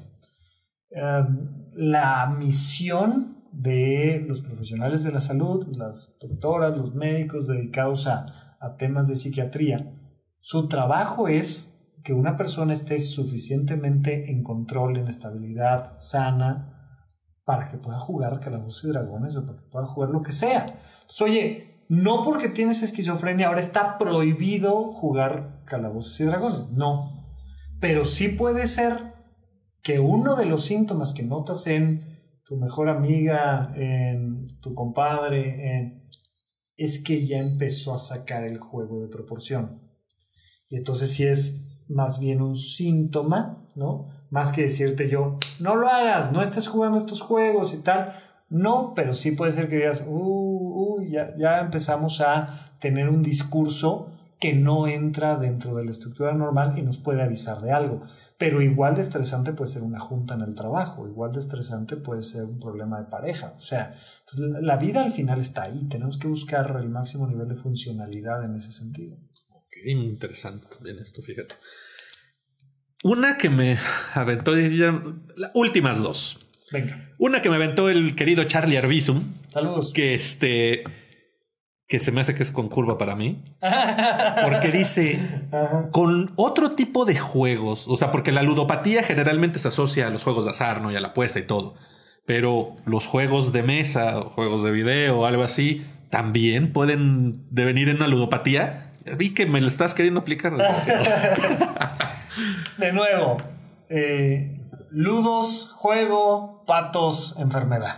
La misión de los profesionales de la salud, las doctoras, los médicos dedicados a temas de psiquiatría, su trabajo es que una persona esté suficientemente en control, en estabilidad, sana, para que pueda jugar Calabozos y Dragones o para que pueda jugar lo que sea. Entonces, oye, no porque tienes esquizofrenia ahora está prohibido jugar Calabozos y Dragones, no. Pero sí puede ser que uno de los síntomas que notas en tu mejor amiga, en tu compadre, es que ya empezó a sacar el juego de proporción. Y entonces sí es más bien un síntoma, ¿no? Más que decirte yo, no lo hagas, no estés jugando estos juegos y tal. No, pero sí puede ser que digas, ya empezamos a tener un discurso que no entra dentro de la estructura normal y nos puede avisar de algo. Pero igual de estresante puede ser una junta en el trabajo, igual de estresante puede ser un problema de pareja. O sea, entonces la vida al final está ahí, tenemos que buscar el máximo nivel de funcionalidad en ese sentido. Ok, interesante también esto, fíjate. Una que me aventó, las últimas dos. Venga. Una que me aventó el querido Charlie Arbizum. Saludos. Que se me hace que es con curva para mí. Porque dice, con otro tipo de juegos, o sea, porque la ludopatía generalmente se asocia a los juegos de azar, ¿no? Y a la apuesta y todo. Pero los juegos de mesa, o juegos de video o algo así, también pueden devenir en una ludopatía. Vi que me lo estás queriendo aplicar. De nuevo, ludos, juego, patos, enfermedad.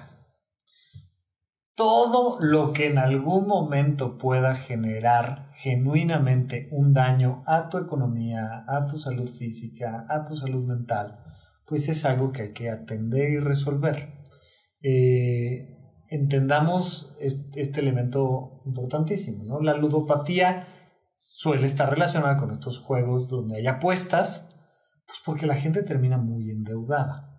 Todo lo que en algún momento pueda generar genuinamente un daño a tu economía, a tu salud física, a tu salud mental, pues es algo que hay que atender y resolver. Entendamos este elemento importantísimo, ¿no? La ludopatía suele estar relacionada con estos juegos donde hay apuestas, pues porque la gente termina muy endeudada.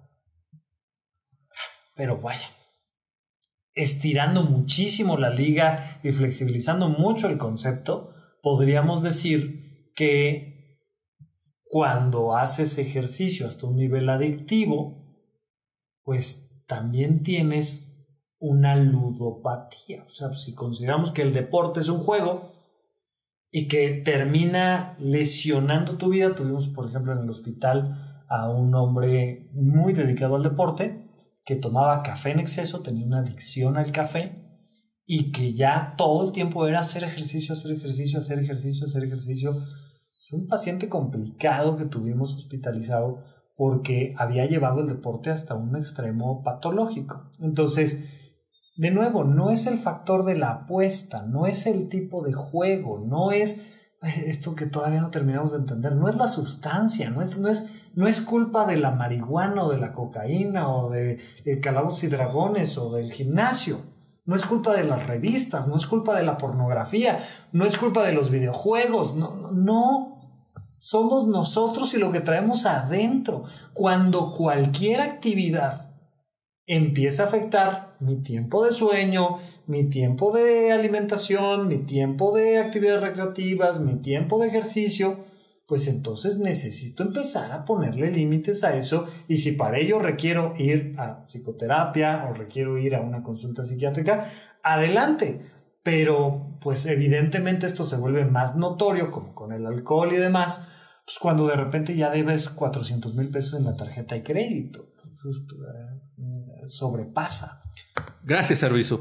Pero vaya, estirando muchísimo la liga y flexibilizando mucho el concepto, podríamos decir que cuando haces ejercicio hasta un nivel adictivo, pues también tienes una ludopatía. O sea, si consideramos que el deporte es un juego y que termina lesionando tu vida, tuvimos por ejemplo en el hospital a un hombre muy dedicado al deporte que tomaba café en exceso, tenía una adicción al café y que ya todo el tiempo era hacer ejercicio. Es un paciente complicado que tuvimos hospitalizado porque había llevado el deporte hasta un extremo patológico. Entonces, de nuevo, no es el factor de la apuesta, no es el tipo de juego, no es esto que todavía no terminamos de entender, no es la sustancia, no es culpa de la marihuana o de la cocaína o de Calabozos y Dragones o del gimnasio, no es culpa de las revistas, no es culpa de la pornografía, no es culpa de los videojuegos, no, somos nosotros y lo que traemos adentro. Cuando cualquier actividad empieza a afectar mi tiempo de sueño, mi tiempo de alimentación, mi tiempo de actividades recreativas, mi tiempo de ejercicio, pues entonces necesito empezar a ponerle límites a eso. Y si para ello requiero ir a psicoterapia o requiero ir a una consulta psiquiátrica, adelante. Pero pues evidentemente esto se vuelve más notorio, como con el alcohol y demás, pues cuando de repente ya debes 400,000 pesos en la tarjeta de crédito. Entonces, sobrepasa. Gracias, Arbizu.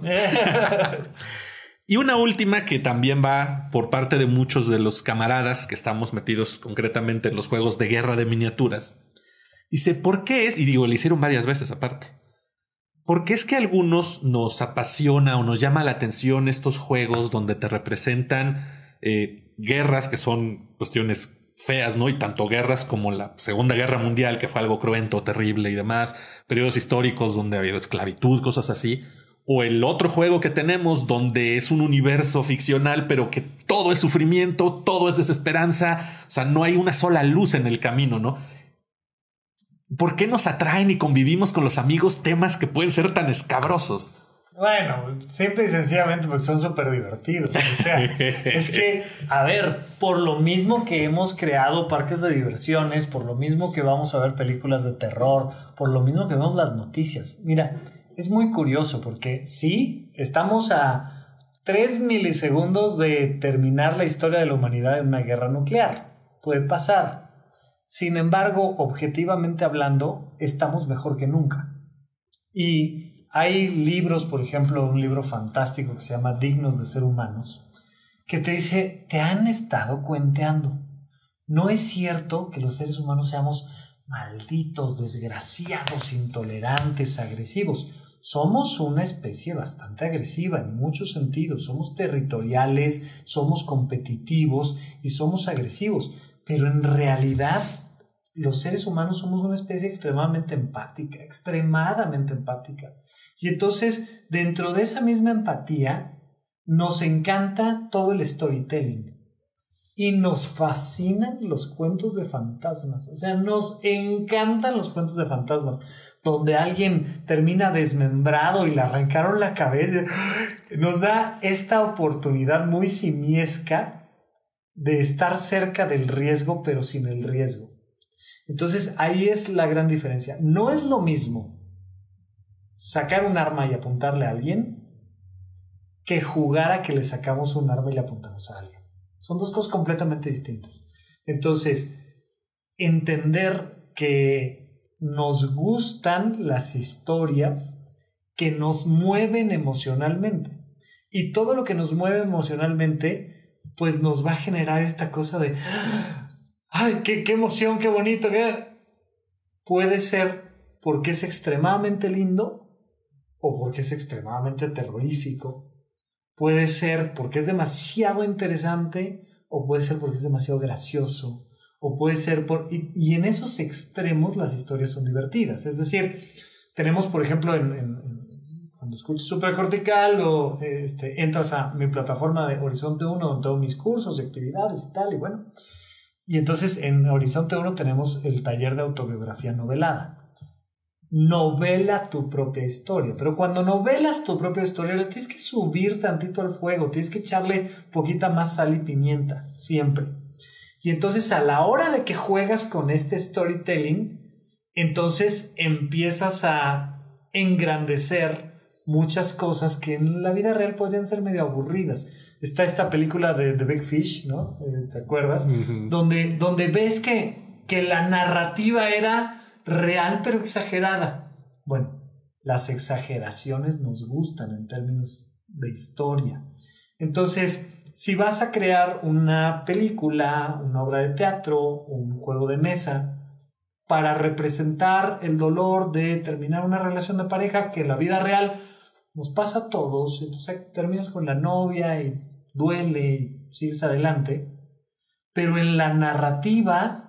Y una última que también va por parte de muchos de los camaradas que estamos metidos concretamente en los juegos de guerra de miniaturas. Dice, ¿por qué es? Y digo, le hicieron varias veces aparte. ¿Por qué es que a algunos nos apasiona o nos llama la atención estos juegos donde te representan guerras que son cuestiones feas, ¿no? Y tanto guerras como la Segunda Guerra Mundial, que fue algo cruento, terrible y demás, periodos históricos donde ha habido esclavitud, cosas así, o el otro juego que tenemos donde es un universo ficcional, pero que todo es sufrimiento, todo es desesperanza, o sea, no hay una sola luz en el camino, ¿no? ¿Por qué nos atraen y convivimos con los amigos temas que pueden ser tan escabrosos? Bueno, simple y sencillamente porque son súper divertidos. O sea, es que, a ver, por lo mismo que hemos creado parques de diversiones, por lo mismo que vamos a ver películas de terror, por lo mismo que vemos las noticias. Mira, es muy curioso porque sí, estamos a 3 milisegundos de terminar la historia de la humanidad en una guerra nuclear. Puede pasar. Sin embargo, objetivamente hablando, estamos mejor que nunca. Y hay libros, por ejemplo, un libro fantástico que se llama Dignos de ser humanos, que te dice, te han estado cuenteando. No es cierto que los seres humanos seamos malditos, desgraciados, intolerantes, agresivos. Somos una especie bastante agresiva en muchos sentidos. Somos territoriales, somos competitivos y somos agresivos. Pero en realidad los seres humanos somos una especie extremadamente empática. Y entonces, dentro de esa misma empatía, nos encanta todo el storytelling. Y nos fascinan los cuentos de fantasmas. O sea, nos encantan los cuentos de fantasmas. Donde alguien termina desmembrado y le arrancaron la cabeza. Nos da esta oportunidad muy simiesca de estar cerca del riesgo, pero sin el riesgo. Entonces, ahí es la gran diferencia. No es lo mismo sacar un arma y apuntarle a alguien que jugar a que le sacamos un arma y le apuntamos a alguien. Son dos cosas completamente distintas. Entonces, entender que nos gustan las historias que nos mueven emocionalmente. Y todo lo que nos mueve emocionalmente, pues nos va a generar esta cosa de ¡ay, qué emoción, qué bonito! Puede ser porque es extremadamente lindo o porque es extremadamente terrorífico. Puede ser porque es demasiado interesante o puede ser porque es demasiado gracioso. O puede ser y en esos extremos las historias son divertidas. Es decir, tenemos, por ejemplo, cuando escuchas Supracortical o entras a mi plataforma de Horizonte 1 donde tengo mis cursos y actividades y tal, y bueno. Y entonces en Horizonte 1 tenemos el taller de autobiografía novelada. Novela tu propia historia. Pero cuando novelas tu propia historia, le tienes que subir tantito al fuego, tienes que echarle poquita más sal y pimienta, siempre. Y entonces a la hora de que juegas con este storytelling, entonces empiezas a engrandecer muchas cosas que en la vida real podrían ser medio aburridas. Está esta película de The Big Fish, ¿no? ¿Te acuerdas? Uh-huh. Donde ves que la narrativa era real pero exagerada. Bueno, las exageraciones nos gustan en términos de historia. Entonces, si vas a crear una película, una obra de teatro, un juego de mesa para representar el dolor de terminar una relación de pareja que en la vida real nos pasa a todos, entonces terminas con la novia y duele y sigues adelante, pero en la narrativa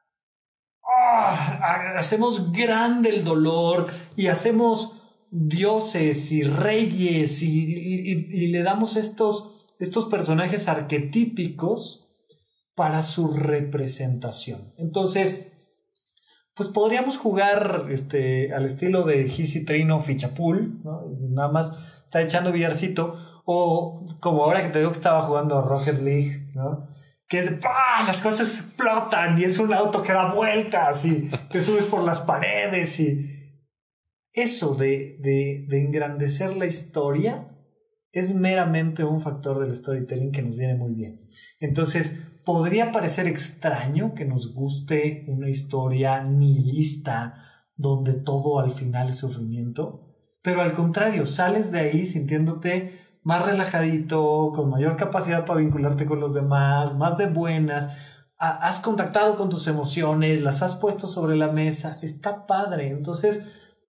hacemos grande el dolor y hacemos dioses y reyes y le damos estos personajes arquetípicos para su representación. Entonces, pues podríamos jugar al estilo de Easy Trino Fichapool, ¿no? Nada más está echando billarcito, o como ahora que te digo que estaba jugando Rocket League, ¿no? Que es las cosas explotan y es un auto que da vueltas y te subes por las paredes y eso de engrandecer la historia es meramente un factor del storytelling que nos viene muy bien. Entonces, podría parecer extraño que nos guste una historia nihilista donde todo al final es sufrimiento, pero al contrario, sales de ahí sintiéndote más relajadito, con mayor capacidad para vincularte con los demás, más de buenas, has contactado con tus emociones, las has puesto sobre la mesa, está padre. Entonces,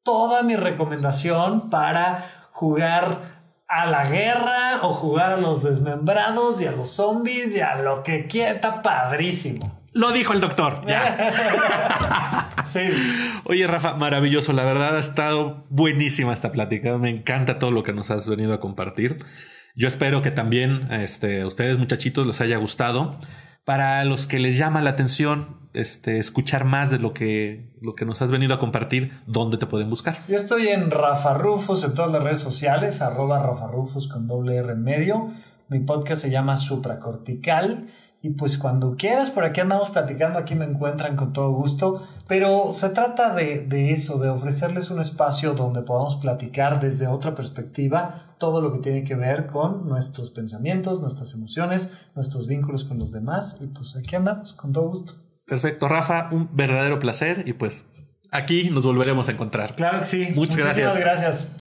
toda mi recomendación para jugar a la guerra o jugar a los desmembrados y a los zombies y a lo que quiera. Está padrísimo. Lo dijo el doctor. Ya. Sí. Oye, Rafa, maravilloso. La verdad ha estado buenísima esta plática. Me encanta todo lo que nos has venido a compartir. Yo espero que también a ustedes, muchachitos, les haya gustado. Para los que les llama la atención escuchar más de lo que nos has venido a compartir, ¿dónde te pueden buscar? Yo estoy en Rafa Rufus en todas las redes sociales, @Rafa Rufus con doble R en medio. Mi podcast se llama Supracortical. Y pues cuando quieras, por aquí andamos platicando, aquí me encuentran con todo gusto. Pero se trata de eso, de ofrecerles un espacio donde podamos platicar desde otra perspectiva todo lo que tiene que ver con nuestros pensamientos, nuestras emociones, nuestros vínculos con los demás. Y pues aquí andamos con todo gusto. Perfecto, Rafa, un verdadero placer y pues aquí nos volveremos a encontrar. Claro que sí. Muchas gracias. Gracias.